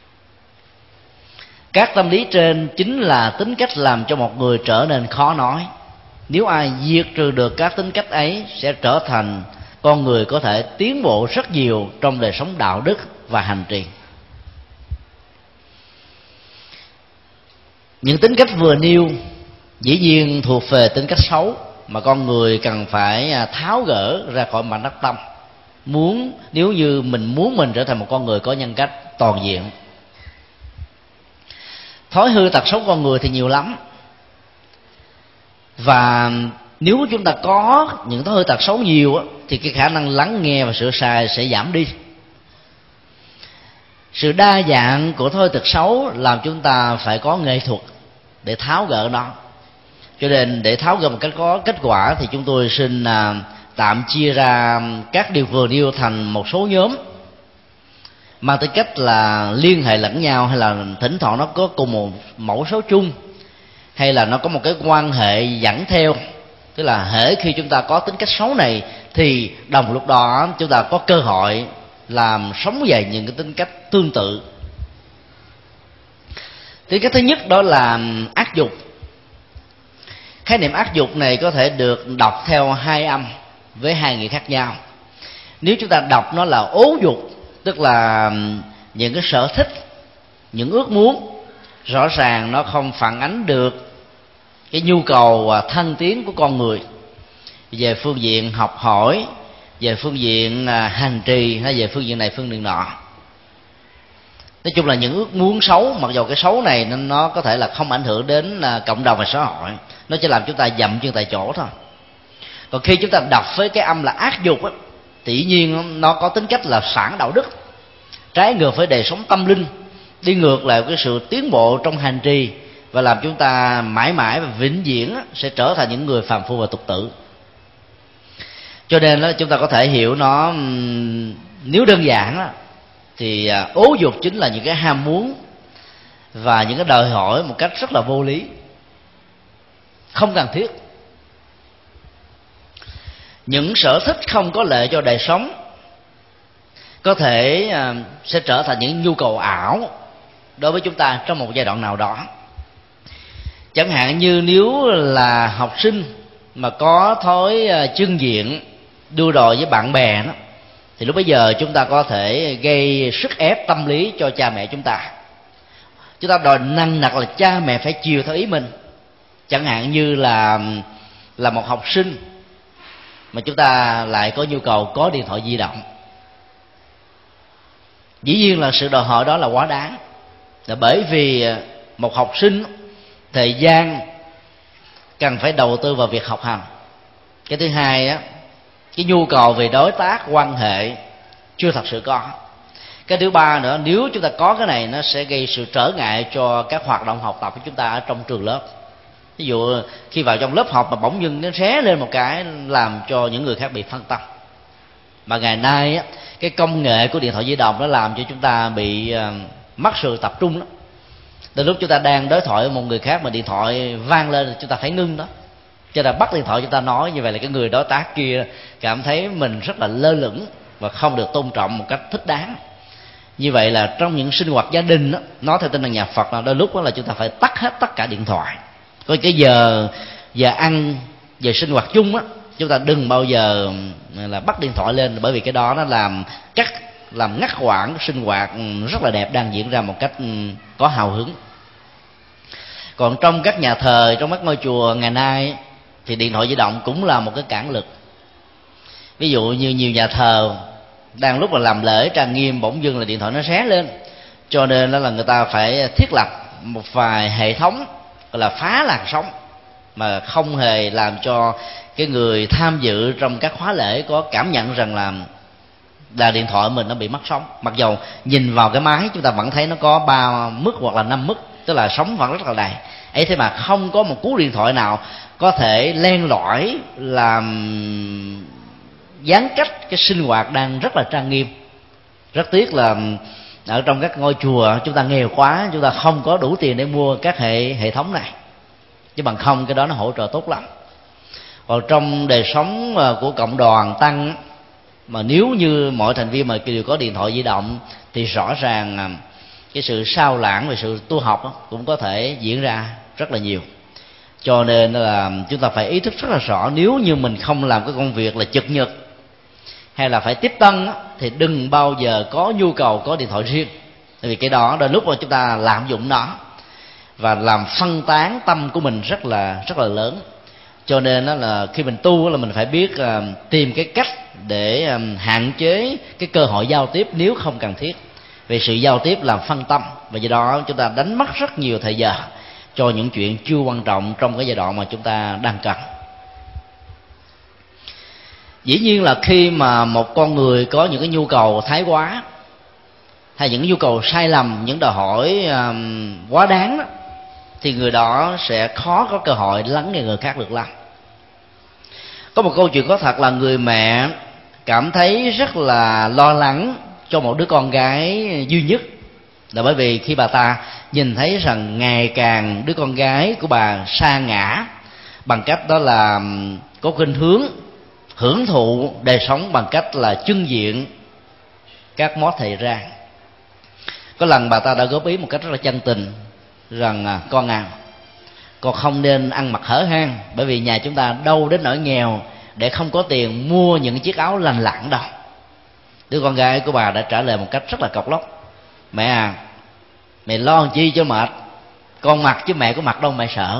Speaker 1: Các tâm lý trên chính là tính cách làm cho một người trở nên khó nói. Nếu ai diệt trừ được các tính cách ấy, sẽ trở thành con người có thể tiến bộ rất nhiều trong đời sống đạo đức và hành trì. Những tính cách vừa nêu dĩ nhiên thuộc về tính cách xấu mà con người cần phải tháo gỡ ra khỏi mảnh đất tâm, muốn nếu như mình muốn mình trở thành một con người có nhân cách toàn diện. Thói hư tật xấu con người thì nhiều lắm, và nếu chúng ta có những thói hư tật xấu nhiều thì cái khả năng lắng nghe và sửa sai sẽ giảm đi. Sự đa dạng của thói hư tật xấu làm chúng ta phải có nghệ thuật để tháo gỡ nó. Cho nên để tháo gỡ một cách có kết quả thì chúng tôi xin tạm chia ra các điều vừa nêu thành một số nhóm mang tính cách là liên hệ lẫn nhau, hay là thỉnh thoảng nó có cùng một mẫu số chung, hay là nó có một cái quan hệ dẫn theo. Tức là hễ khi chúng ta có tính cách xấu này thì đồng lúc đó chúng ta có cơ hội làm sống dậy những cái tính cách tương tự. Tính cách thứ nhất đó là ác dục. Khái niệm ác dục này có thể được đọc theo hai âm với hai nghĩa khác nhau. Nếu chúng ta đọc nó là ố dục, tức là những cái sở thích, những ước muốn rõ ràng nó không phản ánh được cái nhu cầu thăng tiến của con người về phương diện học hỏi, về phương diện hành trì, hay về phương diện này phương diện nọ. Nói chung là những ước muốn xấu, mặc dù cái xấu này nên nó có thể là không ảnh hưởng đến cộng đồng và xã hội, nó chỉ làm chúng ta dậm chân tại chỗ thôi. Còn khi chúng ta đọc với cái âm là ác dục á, tự nhiên nó có tính cách là phản đạo đức, trái ngược với đời sống tâm linh, đi ngược lại cái sự tiến bộ trong hành trì, và làm chúng ta mãi mãi và vĩnh viễn sẽ trở thành những người phàm phu và tục tử. Cho nên đó, chúng ta có thể hiểu nó, nếu đơn giản đó, thì ố dục chính là những cái ham muốn và những cái đòi hỏi một cách rất là vô lý, không cần thiết. Những sở thích không có lợi cho đời sống có thể sẽ trở thành những nhu cầu ảo đối với chúng ta trong một giai đoạn nào đó. Chẳng hạn như nếu là học sinh mà có thói chưng diện, đua đòi với bạn bè đó, thì lúc bấy giờ chúng ta có thể gây sức ép tâm lý cho cha mẹ chúng ta. Chúng ta đòi nặng nặc là cha mẹ phải chiều theo ý mình. Chẳng hạn như là là một học sinh mà chúng ta lại có nhu cầu có điện thoại di động. Dĩ nhiên là sự đòi hỏi đó là quá đáng, là bởi vì một học sinh thời gian cần phải đầu tư vào việc học hành. Cái thứ hai á, cái nhu cầu về đối tác quan hệ chưa thật sự có. Cái thứ ba nữa, nếu chúng ta có cái này, nó sẽ gây sự trở ngại cho các hoạt động học tập của chúng ta ở trong trường lớp. Ví dụ khi vào trong lớp học mà bỗng dưng nó xé lên một cái, làm cho những người khác bị phân tâm. Mà ngày nay á, cái công nghệ của điện thoại di động nó làm cho chúng ta bị uh, mất sự tập trung đó. Từ lúc chúng ta đang đối thoại với một người khác mà điện thoại vang lên, chúng ta phải ngưng đó. Cho nên bắt điện thoại chúng ta nói như vậy là cái người đối tác kia cảm thấy mình rất là lơ lửng và không được tôn trọng một cách thích đáng. Như vậy là trong những sinh hoạt gia đình đó, nói theo tinh thần nhà Phật là đôi lúc đó là chúng ta phải tắt hết tất cả điện thoại. Có cái giờ giờ ăn, giờ sinh hoạt chung á, chúng ta đừng bao giờ là bắt điện thoại lên, bởi vì cái đó nó làm cắt làm ngắt quãng sinh hoạt rất là đẹp đang diễn ra một cách có hào hứng. Còn trong các nhà thờ, trong các ngôi chùa ngày nay thì điện thoại di động cũng là một cái cản lực. Ví dụ như nhiều nhà thờ đang lúc mà làm lễ trang nghiêm, bỗng dưng là điện thoại nó xé lên, cho nên đó là người ta phải thiết lập một vài hệ thống gọi là phá làn sóng, mà không hề làm cho cái người tham dự trong các khóa lễ có cảm nhận rằng là là điện thoại mình nó bị mất sóng. Mặc dầu nhìn vào cái máy chúng ta vẫn thấy nó có ba mức hoặc là năm mức, tức là sống vẫn rất là đầy. Ấy thế mà không có một cú điện thoại nào có thể len lỏi làm gián cách cái sinh hoạt đang rất là trang nghiêm. Rất tiếc là ở trong các ngôi chùa chúng ta nghèo quá, chúng ta không có đủ tiền để mua các hệ hệ thống này, chứ bằng không cái đó nó hỗ trợ tốt lắm. Còn trong đời sống của cộng đoàn tăng, mà nếu như mọi thành viên mà đều có điện thoại di động thì rõ ràng cái sự sao lãng về sự tu học cũng có thể diễn ra rất là nhiều. Cho nên là chúng ta phải ý thức rất là rõ, nếu như mình không làm cái công việc là chực nhật hay là phải tiếp tân thì đừng bao giờ có nhu cầu có điện thoại riêng. Tại vì cái đó đôi lúc mà chúng ta lạm dụng nó và làm phân tán tâm của mình rất là rất là lớn. Cho nên đó là khi mình tu là mình phải biết uh, tìm cái cách để um, hạn chế cái cơ hội giao tiếp nếu không cần thiết. Vì sự giao tiếp làm phân tâm, và do đó chúng ta đánh mất rất nhiều thời giờ cho những chuyện chưa quan trọng trong cái giai đoạn mà chúng ta đang cần. Dĩ nhiên là khi mà một con người có những cái nhu cầu thái quá, hay những nhu cầu sai lầm, những đòi hỏi um, quá đáng đó, thì người đó sẽ khó có cơ hội lắng nghe người khác được lắm. Có một câu chuyện có thật là người mẹ cảm thấy rất là lo lắng cho một đứa con gái duy nhất, là bởi vì khi bà ta nhìn thấy rằng ngày càng đứa con gái của bà sa ngã bằng cách đó là có khuynh hướng hưởng thụ đời sống bằng cách là trưng diện các món thời trang. Có lần bà ta đã góp ý một cách rất là chân tình rằng con à, con không nên ăn mặc hở hang, bởi vì nhà chúng ta đâu đến nỗi nghèo để không có tiền mua những chiếc áo lành lặn đâu. Đứa con gái của bà đã trả lời một cách rất là cộc lốc: mẹ à, mẹ lo làm chi cho mệt, con mặc chứ mẹ có mặc đâu mẹ sợ.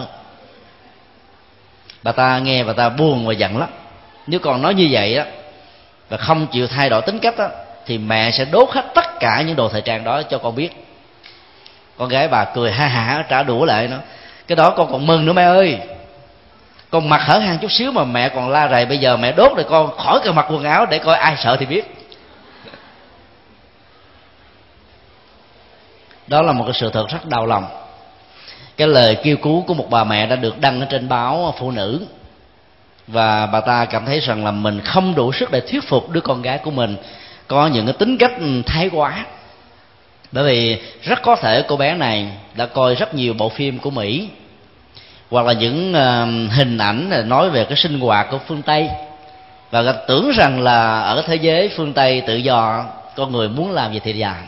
Speaker 1: Bà ta nghe bà ta buồn và giận lắm. Nếu con nói như vậy á và không chịu thay đổi tính cách á, thì mẹ sẽ đốt hết tất cả những đồ thời trang đó cho con biết. Con gái bà cười ha hả trả đũa lại nó: cái đó con còn mừng nữa mẹ ơi, con mặc hở hang chút xíu mà mẹ còn la rầy, bây giờ mẹ đốt rồi con khỏi cần mặc quần áo để coi ai sợ thì biết. Đó là một cái sự thật rất đau lòng. Cái lời kêu cứu của một bà mẹ đã được đăng ở trên báo Phụ Nữ, và bà ta cảm thấy rằng là mình không đủ sức để thuyết phục đứa con gái của mình có những cái tính cách thái quá. Bởi vì rất có thể cô bé này đã coi rất nhiều bộ phim của Mỹ, hoặc là những uh, hình ảnh nói về cái sinh hoạt của phương Tây, và tưởng rằng là ở thế giới phương Tây tự do, con người muốn làm gì thì làm.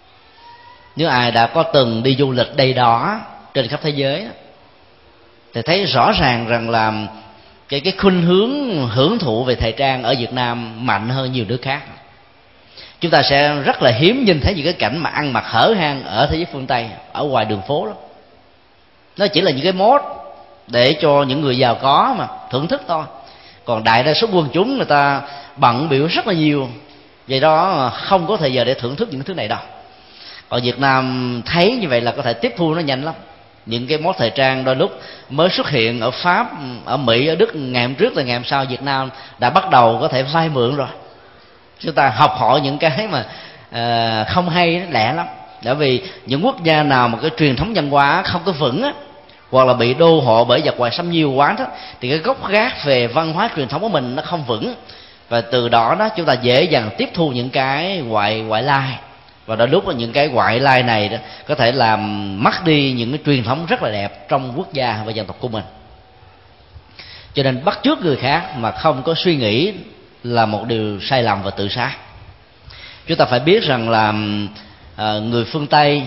Speaker 1: Nếu ai đã có từng đi du lịch đây đó trên khắp thế giới thì thấy rõ ràng rằng là cái cái khuynh hướng hưởng thụ về thời trang ở Việt Nam mạnh hơn nhiều nước khác. Chúng ta sẽ rất là hiếm nhìn thấy những cái cảnh mà ăn mặc hở hang ở thế giới phương Tây ở ngoài đường phố đó. Nó chỉ là những cái mốt để cho những người giàu có mà thưởng thức thôi. Còn đại đa số quần chúng người ta bận biểu rất là nhiều, vậy đó không có thời giờ để thưởng thức những thứ này đâu. Còn Việt Nam thấy như vậy là có thể tiếp thu nó nhanh lắm. Những cái mốt thời trang đôi lúc mới xuất hiện ở Pháp, ở Mỹ, ở Đức ngày hôm trước là ngày hôm sau Việt Nam đã bắt đầu có thể vay mượn rồi. Chúng ta học hỏi những cái mà uh, không hay, lẹ lắm. Bởi vì những quốc gia nào mà cái truyền thống văn hóa không có vững á, hoặc là bị đô hộ bởi giặc ngoại xâm nhiều quá đó, thì cái gốc gác về văn hóa truyền thống của mình nó không vững, và từ đó đó chúng ta dễ dàng tiếp thu những cái ngoại ngoại lai, và đôi lúc là những cái ngoại lai này đó có thể làm mất đi những cái truyền thống rất là đẹp trong quốc gia và dân tộc của mình. Cho nên bắt chước người khác mà không có suy nghĩ là một điều sai lầm và tự sát. Chúng ta phải biết rằng là uh, người phương Tây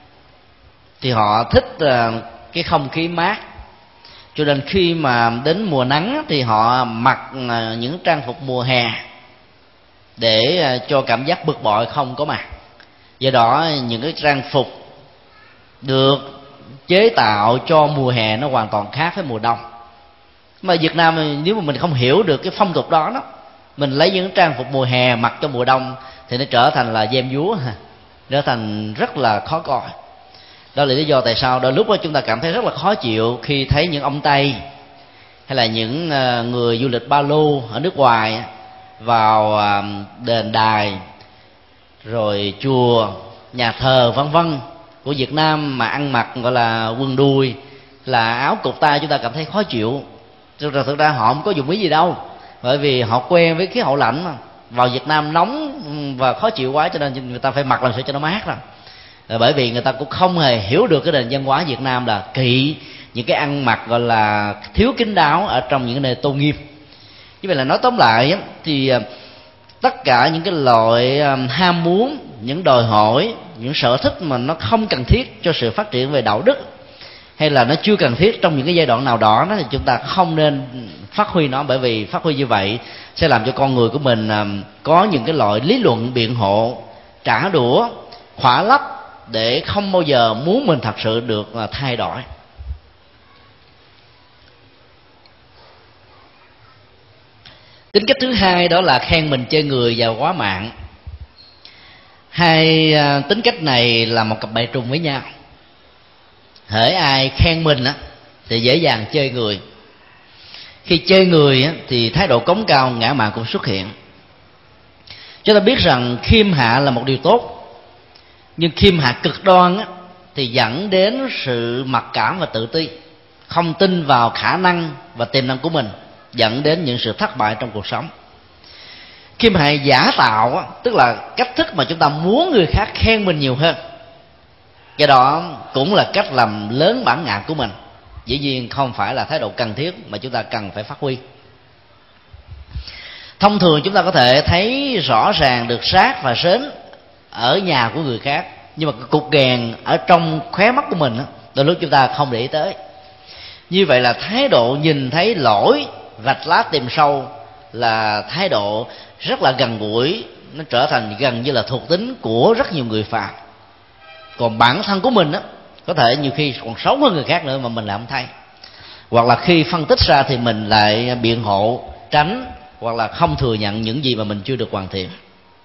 Speaker 1: thì họ thích uh, cái không khí mát, cho nên khi mà đến mùa nắng thì họ mặc uh, những trang phục mùa hè để uh, cho cảm giác bực bội không có mặt. Do đó những cái trang phục được chế tạo cho mùa hè nó hoàn toàn khác với mùa đông. Mà Việt Nam nếu mà mình không hiểu được cái phong tục đó đó, mình lấy những trang phục mùa hè mặc cho mùa đông thì nó trở thành là gem vúa, trở thành rất là khó coi. Đó là lý do tại sao đôi lúc đó chúng ta cảm thấy rất là khó chịu khi thấy những ông Tây hay là những người du lịch ba lô ở nước ngoài vào đền đài, rồi chùa, nhà thờ vân vân, của Việt Nam mà ăn mặc gọi là quần đùi, là áo cụt tay, chúng ta cảm thấy khó chịu. Thực ra, thực ra họ không có dụng ý gì đâu, bởi vì họ quen với khí hậu lạnh mà. Vào Việt Nam nóng và khó chịu quá, cho nên người ta phải mặc làm sao cho nó mát rồi. Bởi vì người ta cũng không hề hiểu được cái nền văn hóa Việt Nam là kỵ những cái ăn mặc gọi là thiếu kín đáo ở trong những nơi tôn nghiêm. Như vậy là nói tóm lại thì tất cả những cái loại ham muốn, những đòi hỏi, những sở thích mà nó không cần thiết cho sự phát triển về đạo đức, hay là nó chưa cần thiết trong những cái giai đoạn nào đó, đó thì chúng ta không nên phát huy nó. Bởi vì phát huy như vậy sẽ làm cho con người của mình có những cái loại lý luận biện hộ, trả đũa, khỏa lấp, để không bao giờ muốn mình thật sự được thay đổi. Tính cách thứ hai đó là khen mình chê người và quá mạng. Hai tính cách này là một cặp bè trùng với nhau. Hễ ai khen mình á thì dễ dàng chê người. Khi chê người á thì thái độ cống cao ngã mạn cũng xuất hiện. Chúng ta biết rằng khiêm hạ là một điều tốt, nhưng khiêm hạ cực đoan á thì dẫn đến sự mặc cảm và tự ti, không tin vào khả năng và tiềm năng của mình, dẫn đến những sự thất bại trong cuộc sống. Khiêm hạ giả tạo á, tức là cách thức mà chúng ta muốn người khác khen mình nhiều hơn. Do đó cũng là cách làm lớn bản ngã của mình. Dĩ nhiên không phải là thái độ cần thiết mà chúng ta cần phải phát huy. Thông thường chúng ta có thể thấy rõ ràng được sát và sến ở nhà của người khác, nhưng mà cái cục ghèn ở trong khóe mắt của mình á, đôi lúc chúng ta không để ý tới. Như vậy là thái độ nhìn thấy lỗi vạch lá tìm sâu là thái độ rất là gần gũi, nó trở thành gần như là thuộc tính của rất nhiều người phàm. Còn bản thân của mình á, có thể nhiều khi còn xấu hơn người khác nữa mà mình lại không thấy, hoặc là khi phân tích ra thì mình lại biện hộ, tránh, hoặc là không thừa nhận những gì mà mình chưa được hoàn thiện.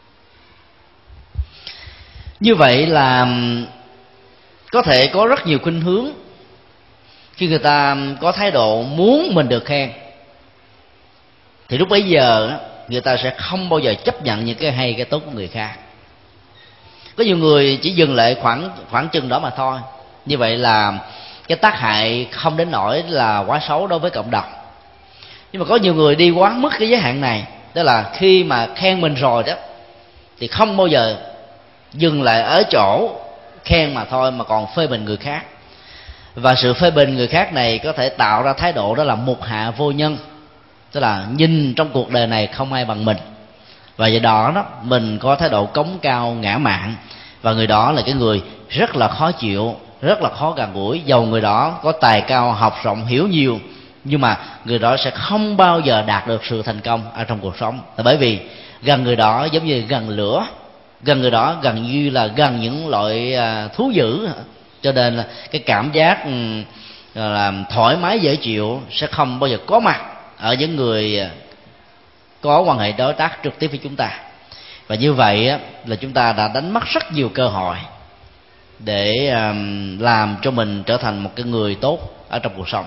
Speaker 1: Như vậy là có thể có rất nhiều khuynh hướng khi người ta có thái độ muốn mình được khen, thì lúc bấy giờ người ta sẽ không bao giờ chấp nhận những cái hay cái tốt của người khác. Có nhiều người chỉ dừng lại khoảng khoảng chừng đó mà thôi. Như vậy là cái tác hại không đến nỗi là quá xấu đối với cộng đồng. Nhưng mà có nhiều người đi quá mức cái giới hạn này, đó là khi mà khen mình rồi đó thì không bao giờ dừng lại ở chỗ khen mà thôi, mà còn phê bình người khác. Và sự phê bình người khác này có thể tạo ra thái độ đó là mục hạ vô nhân, tức là nhìn trong cuộc đời này không ai bằng mình. Và do đó đó mình có thái độ cống cao ngã mạn, và người đó là cái người rất là khó chịu, rất là khó gần gũi. Dầu người đó có tài cao, học rộng, hiểu nhiều, nhưng mà người đó sẽ không bao giờ đạt được sự thành công ở trong cuộc sống. Là bởi vì gần người đó giống như gần lửa, gần người đó gần như là gần những loại thú dữ, cho nên là cái cảm giác là thoải mái dễ chịu sẽ không bao giờ có mặt ở những người có quan hệ đối tác trực tiếp với chúng ta. Và như vậy là chúng ta đã đánh mất rất nhiều cơ hội để làm cho mình trở thành một cái người tốt ở trong cuộc sống.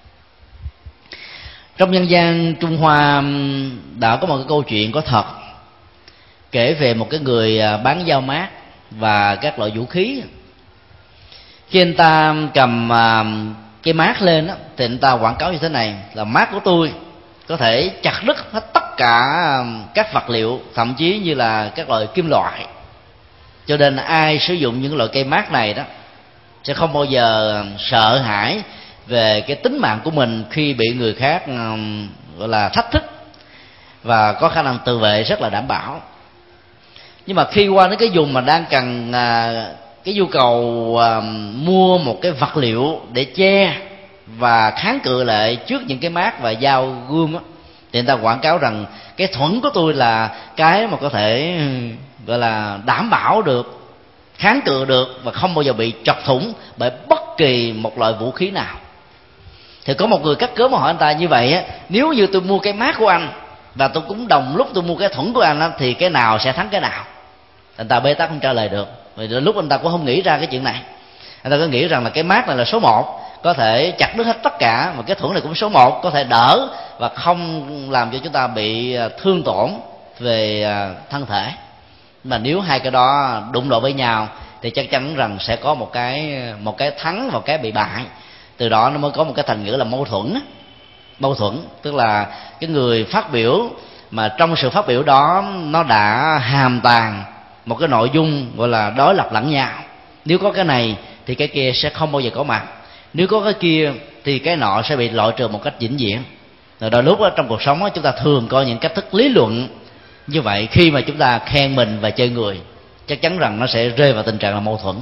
Speaker 1: Trong dân gian Trung Hoa đã có một cái câu chuyện có thật, kể về một cái người bán dao mát và các loại vũ khí. Khi anh ta cầm cái mát lên thì anh ta quảng cáo như thế này là mát của tôi có thể chặt đứt hết tất cả các vật liệu, thậm chí như là các loại kim loại. Cho nên ai sử dụng những loại cây mát này đó sẽ không bao giờ sợ hãi về cái tính mạng của mình khi bị người khác gọi là thách thức, và có khả năng tự vệ rất là đảm bảo. Nhưng mà khi qua đến cái vùng mà đang cần cái nhu cầu mua một cái vật liệu để che và kháng cự lại trước những cái mát và dao gươm á, thì người ta quảng cáo rằng cái thuẫn của tôi là cái mà có thể gọi là đảm bảo được, kháng cự được và không bao giờ bị chọc thủng bởi bất kỳ một loại vũ khí nào. Thì có một người cắt cớ mà hỏi anh ta như vậy á, nếu như tôi mua cái mát của anh và tôi cũng đồng lúc tôi mua cái thuẫn của anh á, thì cái nào sẽ thắng cái nào? Anh ta bế tắc không trả lời được. Vì lúc anh ta cũng không nghĩ ra cái chuyện này. Anh ta cứ nghĩ rằng là cái mát này là số một, có thể chặt đứt hết tất cả, mà cái thuẫn này cũng số một, có thể đỡ và không làm cho chúng ta bị thương tổn về thân thể. Mà nếu hai cái đó đụng độ với nhau thì chắc chắn rằng sẽ có một cái một cái thắng, một cái bị bại. Từ đó nó mới có một cái thành ngữ là mâu thuẫn. Mâu thuẫn tức là cái người phát biểu mà trong sự phát biểu đó nó đã hàm tàng một cái nội dung gọi là đối lập lẫn nhau. Nếu có cái này thì cái kia sẽ không bao giờ có mặt, nếu có cái kia thì cái nọ sẽ bị loại trừ một cách vĩnh viễn. Rồi đôi lúc đó, trong cuộc sống đó, chúng ta thường có những cách thức lý luận như vậy. Khi mà chúng ta khen mình và chê người, chắc chắn rằng nó sẽ rơi vào tình trạng là mâu thuẫn.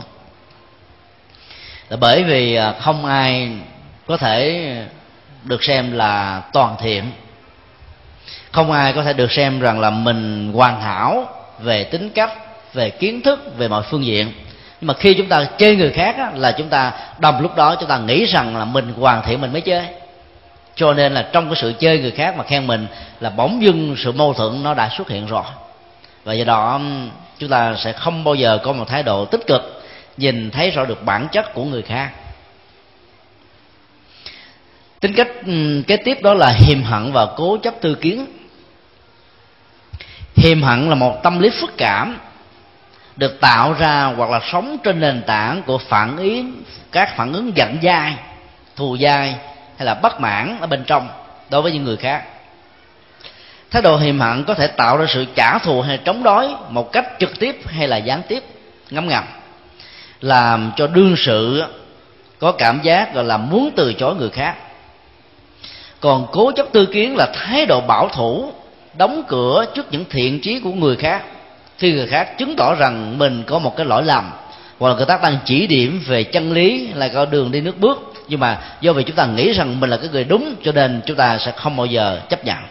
Speaker 1: Là bởi vì không ai có thể được xem là toàn thiện, không ai có thể được xem rằng là mình hoàn hảo về tính cách, về kiến thức, về mọi phương diện. Nhưng mà khi chúng ta chê người khác á, là chúng ta đồng lúc đó chúng ta nghĩ rằng là mình hoàn thiện mình mới chê. Cho nên là trong cái sự chê người khác mà khen mình là bỗng dưng sự mâu thuẫn nó đã xuất hiện rồi. Và do đó chúng ta sẽ không bao giờ có một thái độ tích cực, nhìn thấy rõ được bản chất của người khác. Tính cách kế tiếp đó là hiềm hận và cố chấp tư kiến. Hiềm hận là một tâm lý phức cảm được tạo ra hoặc là sống trên nền tảng của phản ứng, các phản ứng giận dai, thù dai hay là bất mãn ở bên trong đối với những người khác. Thái độ hiềm hận có thể tạo ra sự trả thù hay chống đối một cách trực tiếp hay là gián tiếp, ngấm ngầm, làm cho đương sự có cảm giác gọi là muốn từ chối người khác. Còn cố chấp tư kiến là thái độ bảo thủ, đóng cửa trước những thiện chí của người khác khi người khác chứng tỏ rằng mình có một cái lỗi lầm, hoặc là người ta đang chỉ điểm về chân lý là con đường đi nước bước, nhưng mà do vì chúng ta nghĩ rằng mình là cái người đúng, cho nên chúng ta sẽ không bao giờ chấp nhận.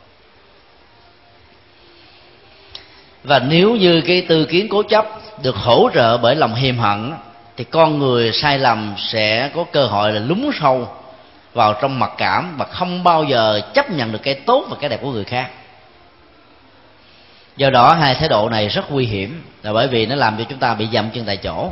Speaker 1: Và nếu như cái tư kiến cố chấp được hỗ trợ bởi lòng hiềm hận, thì con người sai lầm sẽ có cơ hội là lún sâu vào trong mặc cảm và không bao giờ chấp nhận được cái tốt và cái đẹp của người khác. Do đó hai thái độ này rất nguy hiểm, là bởi vì nó làm cho chúng ta bị dậm chân tại chỗ.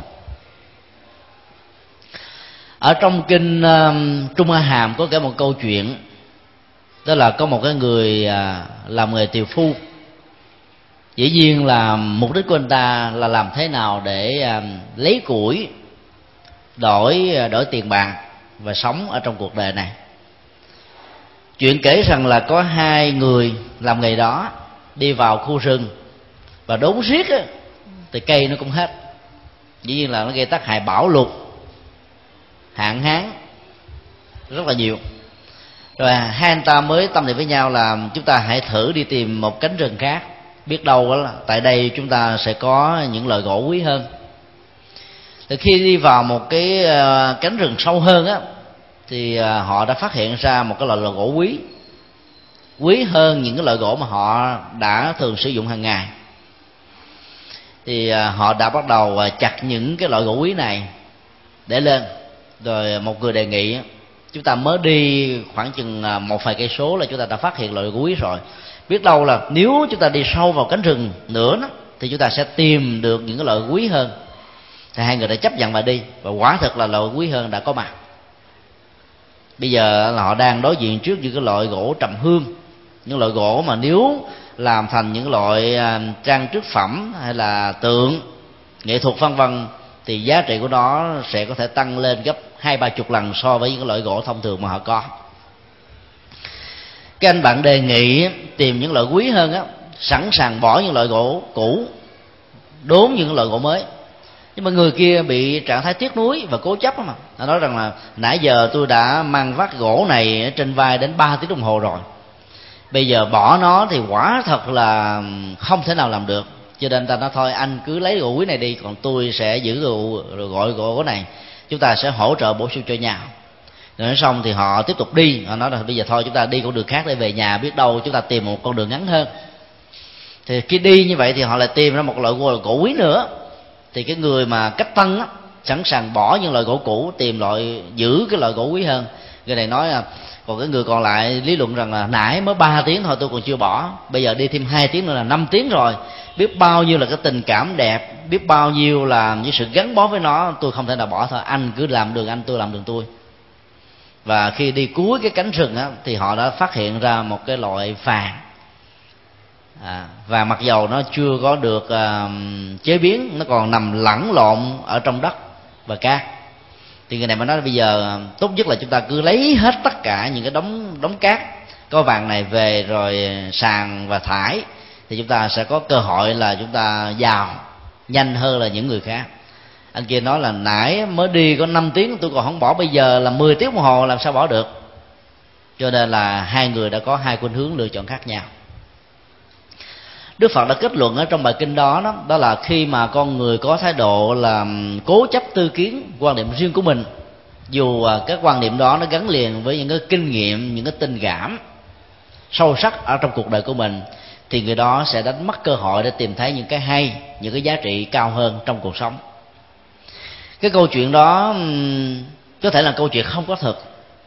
Speaker 1: Ở trong kinh uh, Trung A Hàm có kể một câu chuyện, đó là có một cái người uh, làm nghề tiều phu. Dĩ nhiên là mục đích của anh ta là làm thế nào để uh, lấy củi đổi đổi tiền bạc và sống ở trong cuộc đời này. Chuyện kể rằng là có hai người làm nghề đó đi vào khu rừng và đốn riết á, thì cây nó cũng hết. Dĩ nhiên là nó gây tác hại bão lụt, hạn hán rất là nhiều. Rồi hai anh ta mới tâm niệm với nhau là chúng ta hãy thử đi tìm một cánh rừng khác, biết đâu là tại đây chúng ta sẽ có những loại gỗ quý hơn. Từ khi đi vào một cái cánh rừng sâu hơn á, thì họ đã phát hiện ra một cái loại gỗ quý, quý hơn những cái loại gỗ mà họ đã thường sử dụng hàng ngày. Thì họ đã bắt đầu chặt những cái loại gỗ quý này để lên. Rồi một người đề nghị chúng ta mới đi khoảng chừng một vài cây số là chúng ta đã phát hiện loại gỗ quý rồi. Biết đâu là nếu chúng ta đi sâu vào cánh rừng nữa đó, thì chúng ta sẽ tìm được những cái loại quý hơn. Thì hai người đã chấp nhận và đi, và quả thực là loại quý hơn đã có mặt. Bây giờ là họ đang đối diện trước những cái loại gỗ trầm hương, những loại gỗ mà nếu làm thành những loại trang trí phẩm hay là tượng nghệ thuật vân vân thì giá trị của nó sẽ có thể tăng lên gấp hai ba chục lần so với những loại gỗ thông thường mà họ có. Cái anh bạn đề nghị tìm những loại quý hơn á, sẵn sàng bỏ những loại gỗ cũ, đốn những loại gỗ mới. Nhưng mà người kia bị trạng thái tiếc nuối và cố chấp mà. Nó nói rằng là nãy giờ tôi đã mang vác gỗ này trên vai đến ba tiếng đồng hồ rồi, bây giờ bỏ nó thì quả thật là không thể nào làm được. Cho nên ta nói thôi anh cứ lấy gỗ quý này đi, còn tôi sẽ giữ gỗ, rồi gọi gỗ này, chúng ta sẽ hỗ trợ bổ sung cho nhau. Rồi nói xong thì họ tiếp tục đi. Họ nói là bây giờ thôi chúng ta đi con đường khác để về nhà, biết đâu chúng ta tìm một con đường ngắn hơn. Thì khi đi như vậy thì họ lại tìm ra một loại gỗ quý nữa. Thì cái người mà cách tân á, sẵn sàng bỏ những loại gỗ cũ, tìm loại giữ cái loại gỗ quý hơn. Người này nói là còn cái người còn lại lý luận rằng là nãy mới ba tiếng thôi tôi còn chưa bỏ, bây giờ đi thêm hai tiếng nữa là năm tiếng rồi, biết bao nhiêu là cái tình cảm đẹp, biết bao nhiêu là những sự gắn bó với nó, tôi không thể nào bỏ thôi, anh cứ làm đường anh, tôi làm đường tôi. Và khi đi cuối cái cánh rừng á, thì họ đã phát hiện ra một cái loại vàng à, và mặc dầu nó chưa có được à, chế biến, nó còn nằm lẫn lộn ở trong đất và cát. Thì người này mới nói là bây giờ tốt nhất là chúng ta cứ lấy hết tất cả những cái đống đống cát có vàng này về rồi sàn và thải, thì chúng ta sẽ có cơ hội là chúng ta giàu nhanh hơn là những người khác. Anh kia nói là nãy mới đi có năm tiếng tôi còn không bỏ, bây giờ là mười tiếng đồng hồ làm sao bỏ được. Cho nên là hai người đã có hai khuynh hướng lựa chọn khác nhau. Đức Phật đã kết luận ở trong bài kinh đó, đó đó là khi mà con người có thái độ là cố chấp tư kiến quan điểm riêng của mình, dù các quan điểm đó nó gắn liền với những cái kinh nghiệm, những cái tình cảm sâu sắc ở trong cuộc đời của mình, thì người đó sẽ đánh mất cơ hội để tìm thấy những cái hay, những cái giá trị cao hơn trong cuộc sống. Cái câu chuyện đó có thể là câu chuyện không có thực,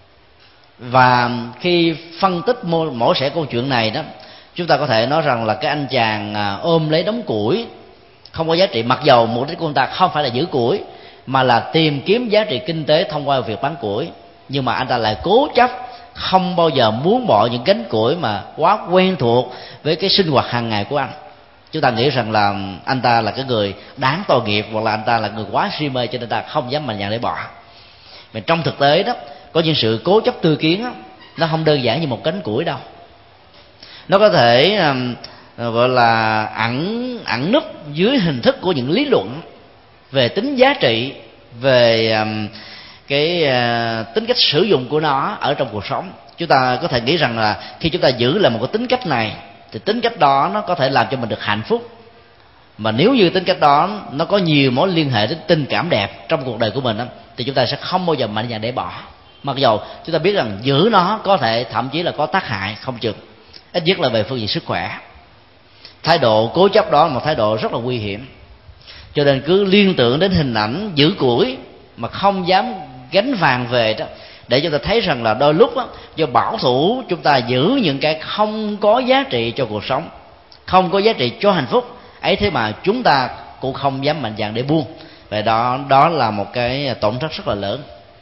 Speaker 1: và khi phân tích mỗi sẻ câu chuyện này đó, chúng ta có thể nói rằng là cái anh chàng ôm lấy đống củi không có giá trị, mặc dầu mục đích của ông ta không phải là giữ củi mà là tìm kiếm giá trị kinh tế thông qua việc bán củi, nhưng mà anh ta lại cố chấp không bao giờ muốn bỏ những gánh củi mà quá quen thuộc với cái sinh hoạt hàng ngày của anh. Chúng ta nghĩ rằng là anh ta là cái người đáng tội nghiệp, hoặc là anh ta là người quá si mê cho nên ta không dám mạnh dạn để bỏ. Mà trong thực tế đó, có những sự cố chấp tư kiến đó, nó không đơn giản như một cánh củi đâu. Nó có thể uh, gọi là ẩn ẩn núp dưới hình thức của những lý luận về tính giá trị, về um, cái uh, tính cách sử dụng của nó ở trong cuộc sống. Chúng ta có thể nghĩ rằng là khi chúng ta giữ lại một cái tính cách này, thì tính cách đó nó có thể làm cho mình được hạnh phúc. Mà nếu như tính cách đó nó có nhiều mối liên hệ đến tình cảm đẹp trong cuộc đời của mình đó, thì chúng ta sẽ không bao giờ mạnh dạn để bỏ, mặc dầu chúng ta biết rằng giữ nó có thể thậm chí là có tác hại không chừng, ít nhất là về phương diện sức khỏe. Thái độ cố chấp đó là một thái độ rất là nguy hiểm. Cho nên cứ liên tưởng đến hình ảnh giữ củi mà không dám gánh vàng về đó, để chúng ta thấy rằng là đôi lúc đó, do bảo thủ chúng ta giữ những cái không có giá trị cho cuộc sống, không có giá trị cho hạnh phúc ấy, thế mà chúng ta cũng không dám mạnh dạn để buông. Vậy đó đó là một cái tổn thất rất là lớn.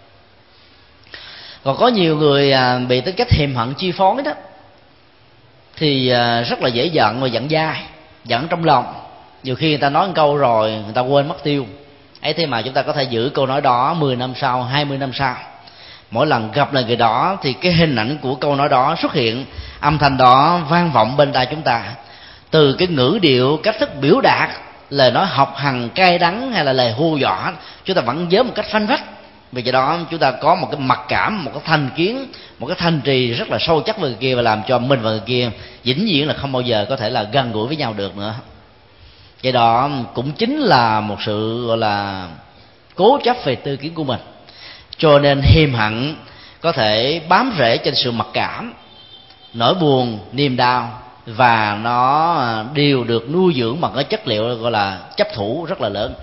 Speaker 1: Còn có nhiều người bị tính cách hiềm hận chi phối đó, thì rất là dễ giận và giận dai, giận trong lòng. Nhiều khi người ta nói một câu rồi người ta quên mất tiêu ấy, thế mà chúng ta có thể giữ câu nói đó mười năm sau, hai mươi năm sau. Mỗi lần gặp lại người đó thì cái hình ảnh của câu nói đó xuất hiện, âm thanh đó vang vọng bên tai chúng ta. Từ cái ngữ điệu, cách thức biểu đạt, lời nói học hằng cay đắng hay là lời hù dọa, chúng ta vẫn nhớ một cách phanh phách. Vì vậy đó chúng ta có một cái mặc cảm, một cái thành kiến, một cái thành trì rất là sâu chắc về người kia, và làm cho mình và người kia vĩnh viễn là không bao giờ có thể là gần gũi với nhau được nữa. Vậy đó cũng chính là một sự gọi là cố chấp về tư kiến của mình. Cho nên hiềm hận có thể bám rễ trên sự mặc cảm, nỗi buồn, niềm đau, và nó đều được nuôi dưỡng bằng cái chất liệu gọi là chấp thủ rất là lớn.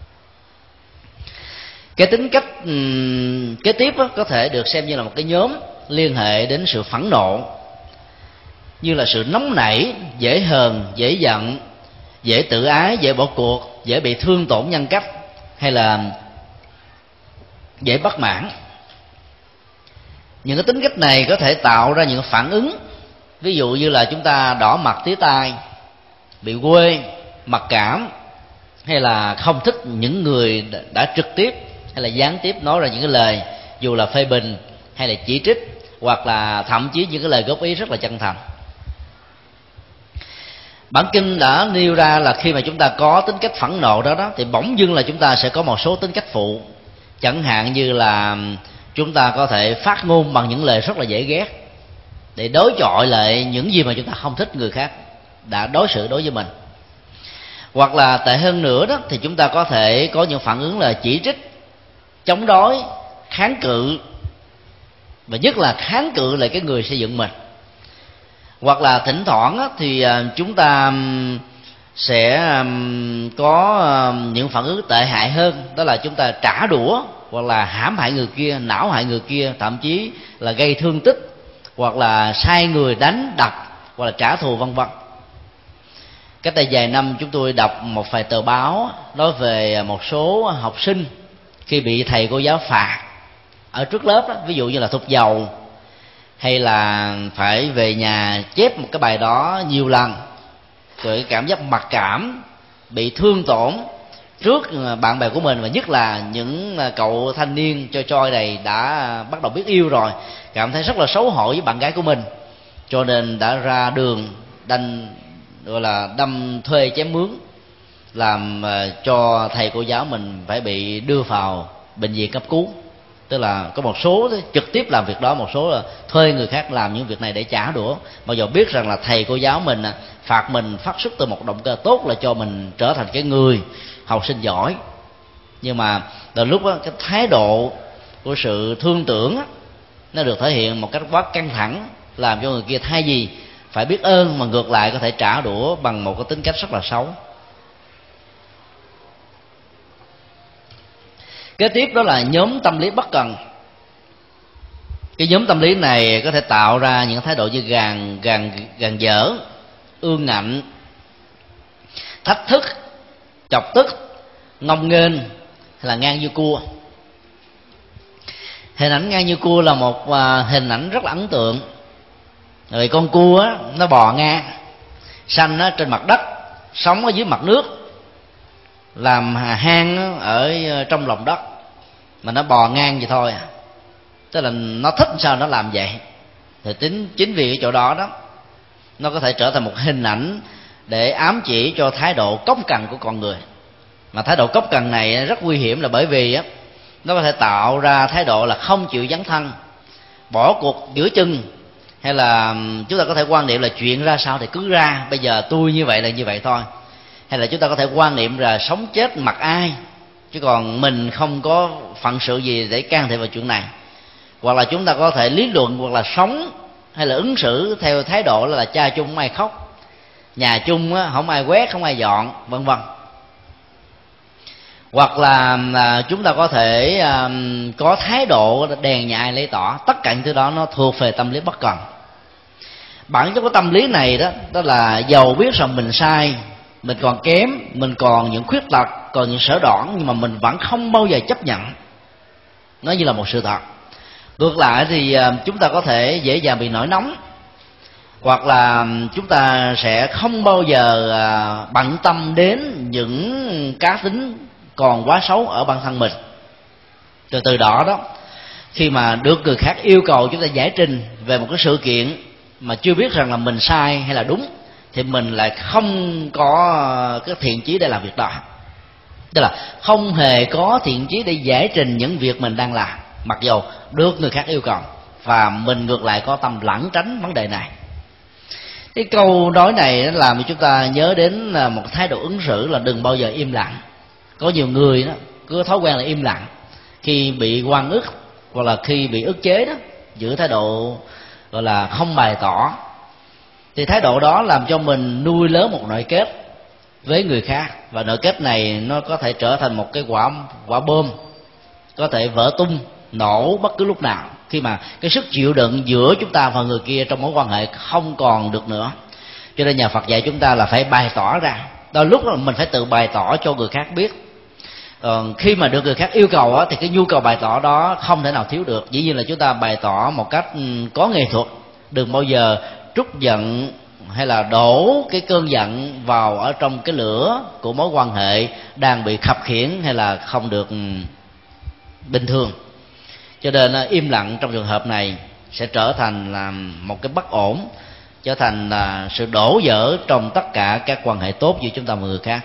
Speaker 1: Cái tính cách um, kế tiếp đó, có thể được xem như là một cái nhóm liên hệ đến sự phẫn nộ, như là sự nóng nảy, dễ hờn, dễ giận, dễ tự ái, dễ bỏ cuộc, dễ bị thương tổn nhân cách, hay là dễ bất mãn. Những cái tính cách này có thể tạo ra những phản ứng, ví dụ như là chúng ta đỏ mặt tía tai, bị quê, mặc cảm, hay là không thích những người đã trực tiếp hay là gián tiếp nói ra những cái lời dù là phê bình hay là chỉ trích, hoặc là thậm chí những cái lời góp ý rất là chân thành. Bản kinh đã nêu ra là khi mà chúng ta có tính cách phẫn nộ đó đó, thì bỗng dưng là chúng ta sẽ có một số tính cách phụ. Chẳng hạn như là chúng ta có thể phát ngôn bằng những lời rất là dễ ghét, để đối chọi lại những gì mà chúng ta không thích người khác đã đối xử đối với mình. Hoặc là tệ hơn nữa đó, thì chúng ta có thể có những phản ứng là chỉ trích, chống đối, kháng cự, và nhất là kháng cự lại cái người xây dựng mình. Hoặc là thỉnh thoảng á, thì chúng ta sẽ có những phản ứng tệ hại hơn, đó là chúng ta trả đũa, hoặc là hãm hại người kia, não hại người kia, thậm chí là gây thương tích, hoặc là sai người đánh đập, hoặc là trả thù, vân vân. Cách đây vài năm chúng tôi đọc một vài tờ báo nói về một số học sinh khi bị thầy cô giáo phạt ở trước lớp đó, ví dụ như là thục dầu, hay là phải về nhà chép một cái bài đó nhiều lần, rồi cái cảm giác mặc cảm, bị thương tổn trước bạn bè của mình, và nhất là những cậu thanh niên choi choi này đã bắt đầu biết yêu rồi, cảm thấy rất là xấu hổ với bạn gái của mình, cho nên đã ra đường đanh gọi là đâm thuê chém mướn, làm cho thầy cô giáo mình phải bị đưa vào bệnh viện cấp cứu. Tức là có một số trực tiếp làm việc đó, một số là thuê người khác làm những việc này để trả đũa, mặc dù biết rằng là thầy cô giáo mình phạt mình phát xuất từ một động cơ tốt là cho mình trở thành cái người học sinh giỏi. Nhưng mà từ lúc đó, cái thái độ của sự thương tưởng đó, nó được thể hiện một cách quá căng thẳng, làm cho người kia thay vì phải biết ơn mà ngược lại có thể trả đũa bằng một cái tính cách rất là xấu. Kế tiếp đó là nhóm tâm lý bất cần. Cái nhóm tâm lý này có thể tạo ra những thái độ như gàn gàn gàn dở, ương ngạnh, thách thức, chọc tức, ngông nghênh hay là ngang như cua. Hình ảnh ngang như cua là một hình ảnh rất là ấn tượng. Rồi con cua á, nó bò ngang, sanh á, trên mặt đất, sống ở dưới mặt nước, làm hang ở trong lòng đất, mà nó bò ngang vậy thôi. Tức là nó thích sao nó làm vậy. Thì tính chính vì cái chỗ đó đó, nó có thể trở thành một hình ảnh để ám chỉ cho thái độ cốc cằn của con người. Mà thái độ cốc cằn này rất nguy hiểm, là bởi vì á, nó có thể tạo ra thái độ là không chịu dấn thân, bỏ cuộc giữa chừng, hay là chúng ta có thể quan niệm là chuyện ra sao thì cứ ra, bây giờ tôi như vậy là như vậy thôi. Hay là chúng ta có thể quan niệm là sống chết mặc ai, chứ còn mình không có phận sự gì để can thiệp vào chuyện này. Hoặc là chúng ta có thể lý luận hoặc là sống hay là ứng xử theo thái độ là cha chung không ai khóc, nhà chung không ai quét, không ai dọn, vân vân. Hoặc là chúng ta có thể có thái độ đèn nhại lấy tỏ. Tất cả những thứ đó nó thuộc về tâm lý bất cần. Bản chất của tâm lý này đó, đó là dầu biết rằng mình sai, mình còn kém, mình còn những khuyết tật, còn những sở đoản, nhưng mà mình vẫn không bao giờ chấp nhận nó như là một sự thật. Ngược lại thì chúng ta có thể dễ dàng bị nổi nóng, hoặc là chúng ta sẽ không bao giờ bận tâm đến những cá tính còn quá xấu ở bản thân mình. Từ từ đó đó, khi mà được người khác yêu cầu chúng ta giải trình về một cái sự kiện mà chưa biết rằng là mình sai hay là đúng, thì mình lại không có cái thiện chí để làm việc đó. Tức là không hề có thiện chí để giải trình những việc mình đang làm, mặc dù được người khác yêu cầu, và mình ngược lại có tâm lẩn tránh vấn đề này. Cái câu nói này nó làm cho chúng ta nhớ đến một thái độ ứng xử là đừng bao giờ im lặng. Có nhiều người đó cứ thói quen là im lặng khi bị oan ức, hoặc là khi bị ức chế đó, giữ thái độ gọi là không bày tỏ. Thì thái độ đó làm cho mình nuôi lớn một nội kết với người khác, và nội kết này nó có thể trở thành một cái quả quả bom, có thể vỡ tung, nổ bất cứ lúc nào, khi mà cái sức chịu đựng giữa chúng ta và người kia trong mối quan hệ không còn được nữa. Cho nên nhà Phật dạy chúng ta là phải bày tỏ ra. Đôi lúc là mình phải tự bày tỏ cho người khác biết. Còn khi mà được người khác yêu cầu á, thì cái nhu cầu bày tỏ đó không thể nào thiếu được. Dĩ nhiên là chúng ta bày tỏ một cách có nghệ thuật, đừng bao giờ trút giận hay là đổ cái cơn giận vào ở trong cái lửa của mối quan hệ đang bị khập khiễng hay là không được bình thường. Cho nên im lặng trong trường hợp này sẽ trở thành là một cái bất ổn, trở thành là sự đổ vỡ trong tất cả các quan hệ tốt giữa chúng ta và người khác.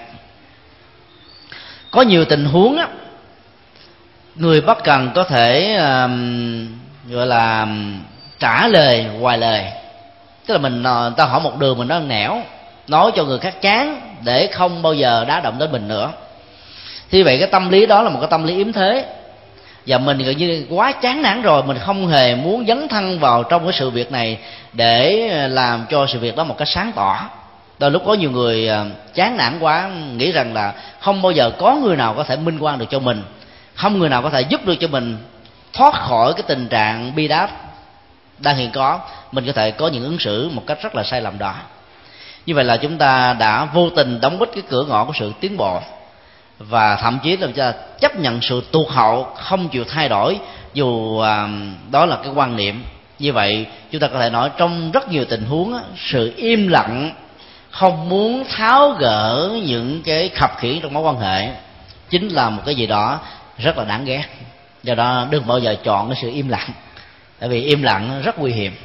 Speaker 1: Có nhiều tình huống á, người bất cần có thể uh, gọi là trả lời hoài lời. Tức là mình uh, ta hỏi một đường mình nói nẻo, nói cho người khác chán để không bao giờ đá động đến mình nữa. Thì vậy cái tâm lý đó là một cái tâm lý yếm thế, và mình gần như quá chán nản rồi, mình không hề muốn dấn thân vào trong cái sự việc này để làm cho sự việc đó một cái sáng tỏ. Đôi lúc có nhiều người chán nản quá, nghĩ rằng là không bao giờ có người nào có thể minh oan được cho mình, không người nào có thể giúp được cho mình thoát khỏi cái tình trạng bi đát đang hiện có. Mình có thể có những ứng xử một cách rất là sai lầm đó. Như vậy là chúng ta đã vô tình đóng bít cái cửa ngõ của sự tiến bộ, và thậm chí là chúng ta chấp nhận sự tụt hậu, không chịu thay đổi dù à, đó là cái quan niệm. Như vậy chúng ta có thể nói trong rất nhiều tình huống á, sự im lặng không muốn tháo gỡ những cái khập khiễng trong mối quan hệ chính là một cái gì đó rất là đáng ghét. Do đó đừng bao giờ chọn cái sự im lặng, tại vì im lặng rất nguy hiểm.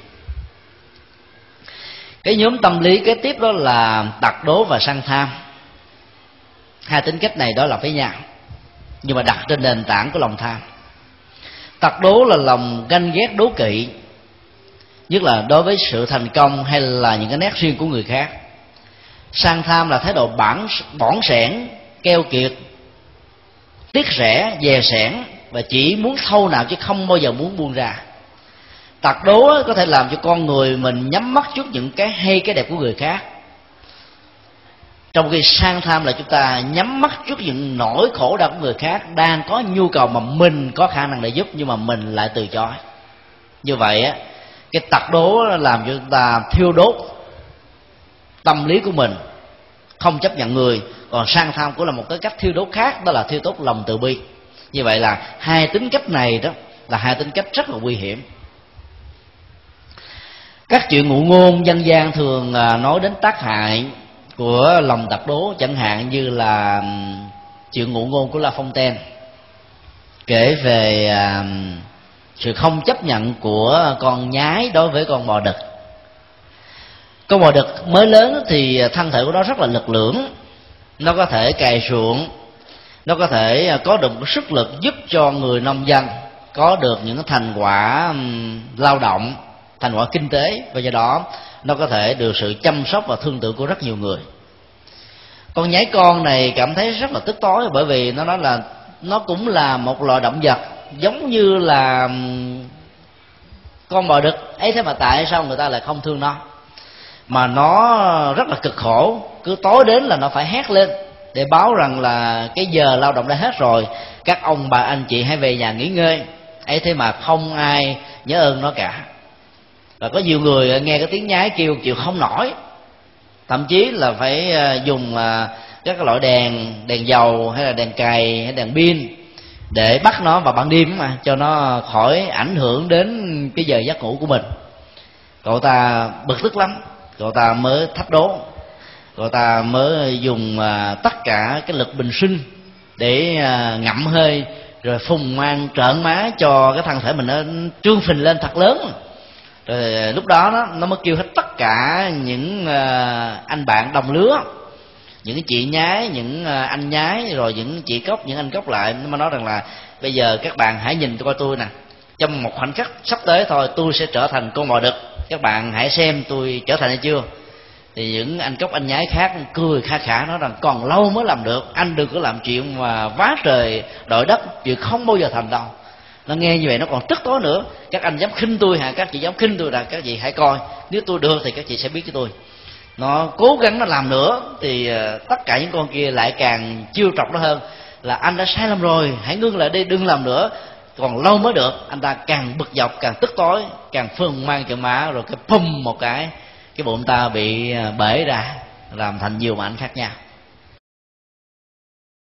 Speaker 1: Cái nhóm tâm lý kế tiếp đó là tặc đố và sân tham. Hai tính cách này đó là với nhau, nhưng mà đặt trên nền tảng của lòng tham. Tặc đố là lòng ganh ghét đố kỵ, nhất là đối với sự thành công hay là những cái nét riêng của người khác. Sang tham là thái độ bản bỏn sẻn, keo kiệt, tiếc rẻ, dè sẻn và chỉ muốn thâu nạp chứ không bao giờ muốn buông ra. Tặc đố có thể làm cho con người mình nhắm mắt trước những cái hay cái đẹp của người khác, trong khi sang tham là chúng ta nhắm mắt trước những nỗi khổ đau của người khác đang có nhu cầu mà mình có khả năng để giúp, nhưng mà mình lại từ chối. Như vậy á, cái tặc đố làm cho chúng ta thiêu đốt tâm lý của mình, không chấp nhận người. Còn sang tham cũng là một cái cách thiêu đốt khác, đó là thiêu đốt lòng từ bi. Như vậy là hai tính cách này đó là hai tính cách rất là nguy hiểm. Các chuyện ngụ ngôn dân gian thường nói đến tác hại của lòng tặc đố, chẳng hạn như là chuyện ngụ ngôn của La Fontaine kể về sự không chấp nhận của con nhái đối với con bò đực. Con bò đực mới lớn thì thân thể của nó rất là lực lưỡng, nó có thể cày ruộng, nó có thể có được một sức lực giúp cho người nông dân có được những thành quả lao động, thành quả kinh tế, và do đó nó có thể được sự chăm sóc và thương tưởng của rất nhiều người. Con nhái con này cảm thấy rất là tức tối, bởi vì nó nói là nó cũng là một loài động vật giống như là con bò đực ấy, thế mà tại sao người ta lại không thương nó, mà nó rất là cực khổ, cứ tối đến là nó phải hét lên để báo rằng là cái giờ lao động đã hết rồi, các ông bà anh chị hãy về nhà nghỉ ngơi. Ấy thế mà không ai nhớ ơn nó cả. Và có nhiều người nghe cái tiếng nhái kêu chịu không nổi, thậm chí là phải dùng các cái loại đèn đèn dầu hay là đèn cày hay đèn pin để bắt nó vào ban đêm mà cho nó khỏi ảnh hưởng đến cái giờ giấc ngủ của mình. Cậu ta bực tức lắm, cậu ta mới thách đố, cậu ta mới dùng tất cả cái lực bình sinh để ngậm hơi rồi phùng mang trợn má cho cái thân thể mình nó trương phình lên thật lớn. Rồi lúc đó nó, nó mới kêu hết tất cả những uh, anh bạn đồng lứa, những chị nhái, những uh, anh nhái, rồi những chị cốc, những anh cốc lại. Nó mới nói rằng là bây giờ các bạn hãy nhìn coi tôi nè, trong một khoảnh khắc sắp tới thôi tôi sẽ trở thành con bò đực, các bạn hãy xem tôi trở thành hay chưa. Thì những anh cốc anh nhái khác cười kha khả nói rằng còn lâu mới làm được, anh đừng có làm chuyện mà vá trời đội đất, chuyện không bao giờ thành đâu. Nó nghe như vậy nó còn tức tối nữa, các anh dám khinh tôi hả, các chị dám khinh tôi, là các chị hãy coi, nếu tôi được thì các chị sẽ biết cái tôi. Nó cố gắng nó làm nữa thì tất cả những con kia lại càng chiêu trọc nó hơn, là anh đã sai lầm rồi, hãy ngưng lại đi, đừng làm nữa, còn lâu mới được. Anh ta càng bực dọc, càng tức tối, càng phừng mang trận má, rồi cái pum một cái cái bụng ta bị bể ra, làm thành nhiều mảnh khác nhau.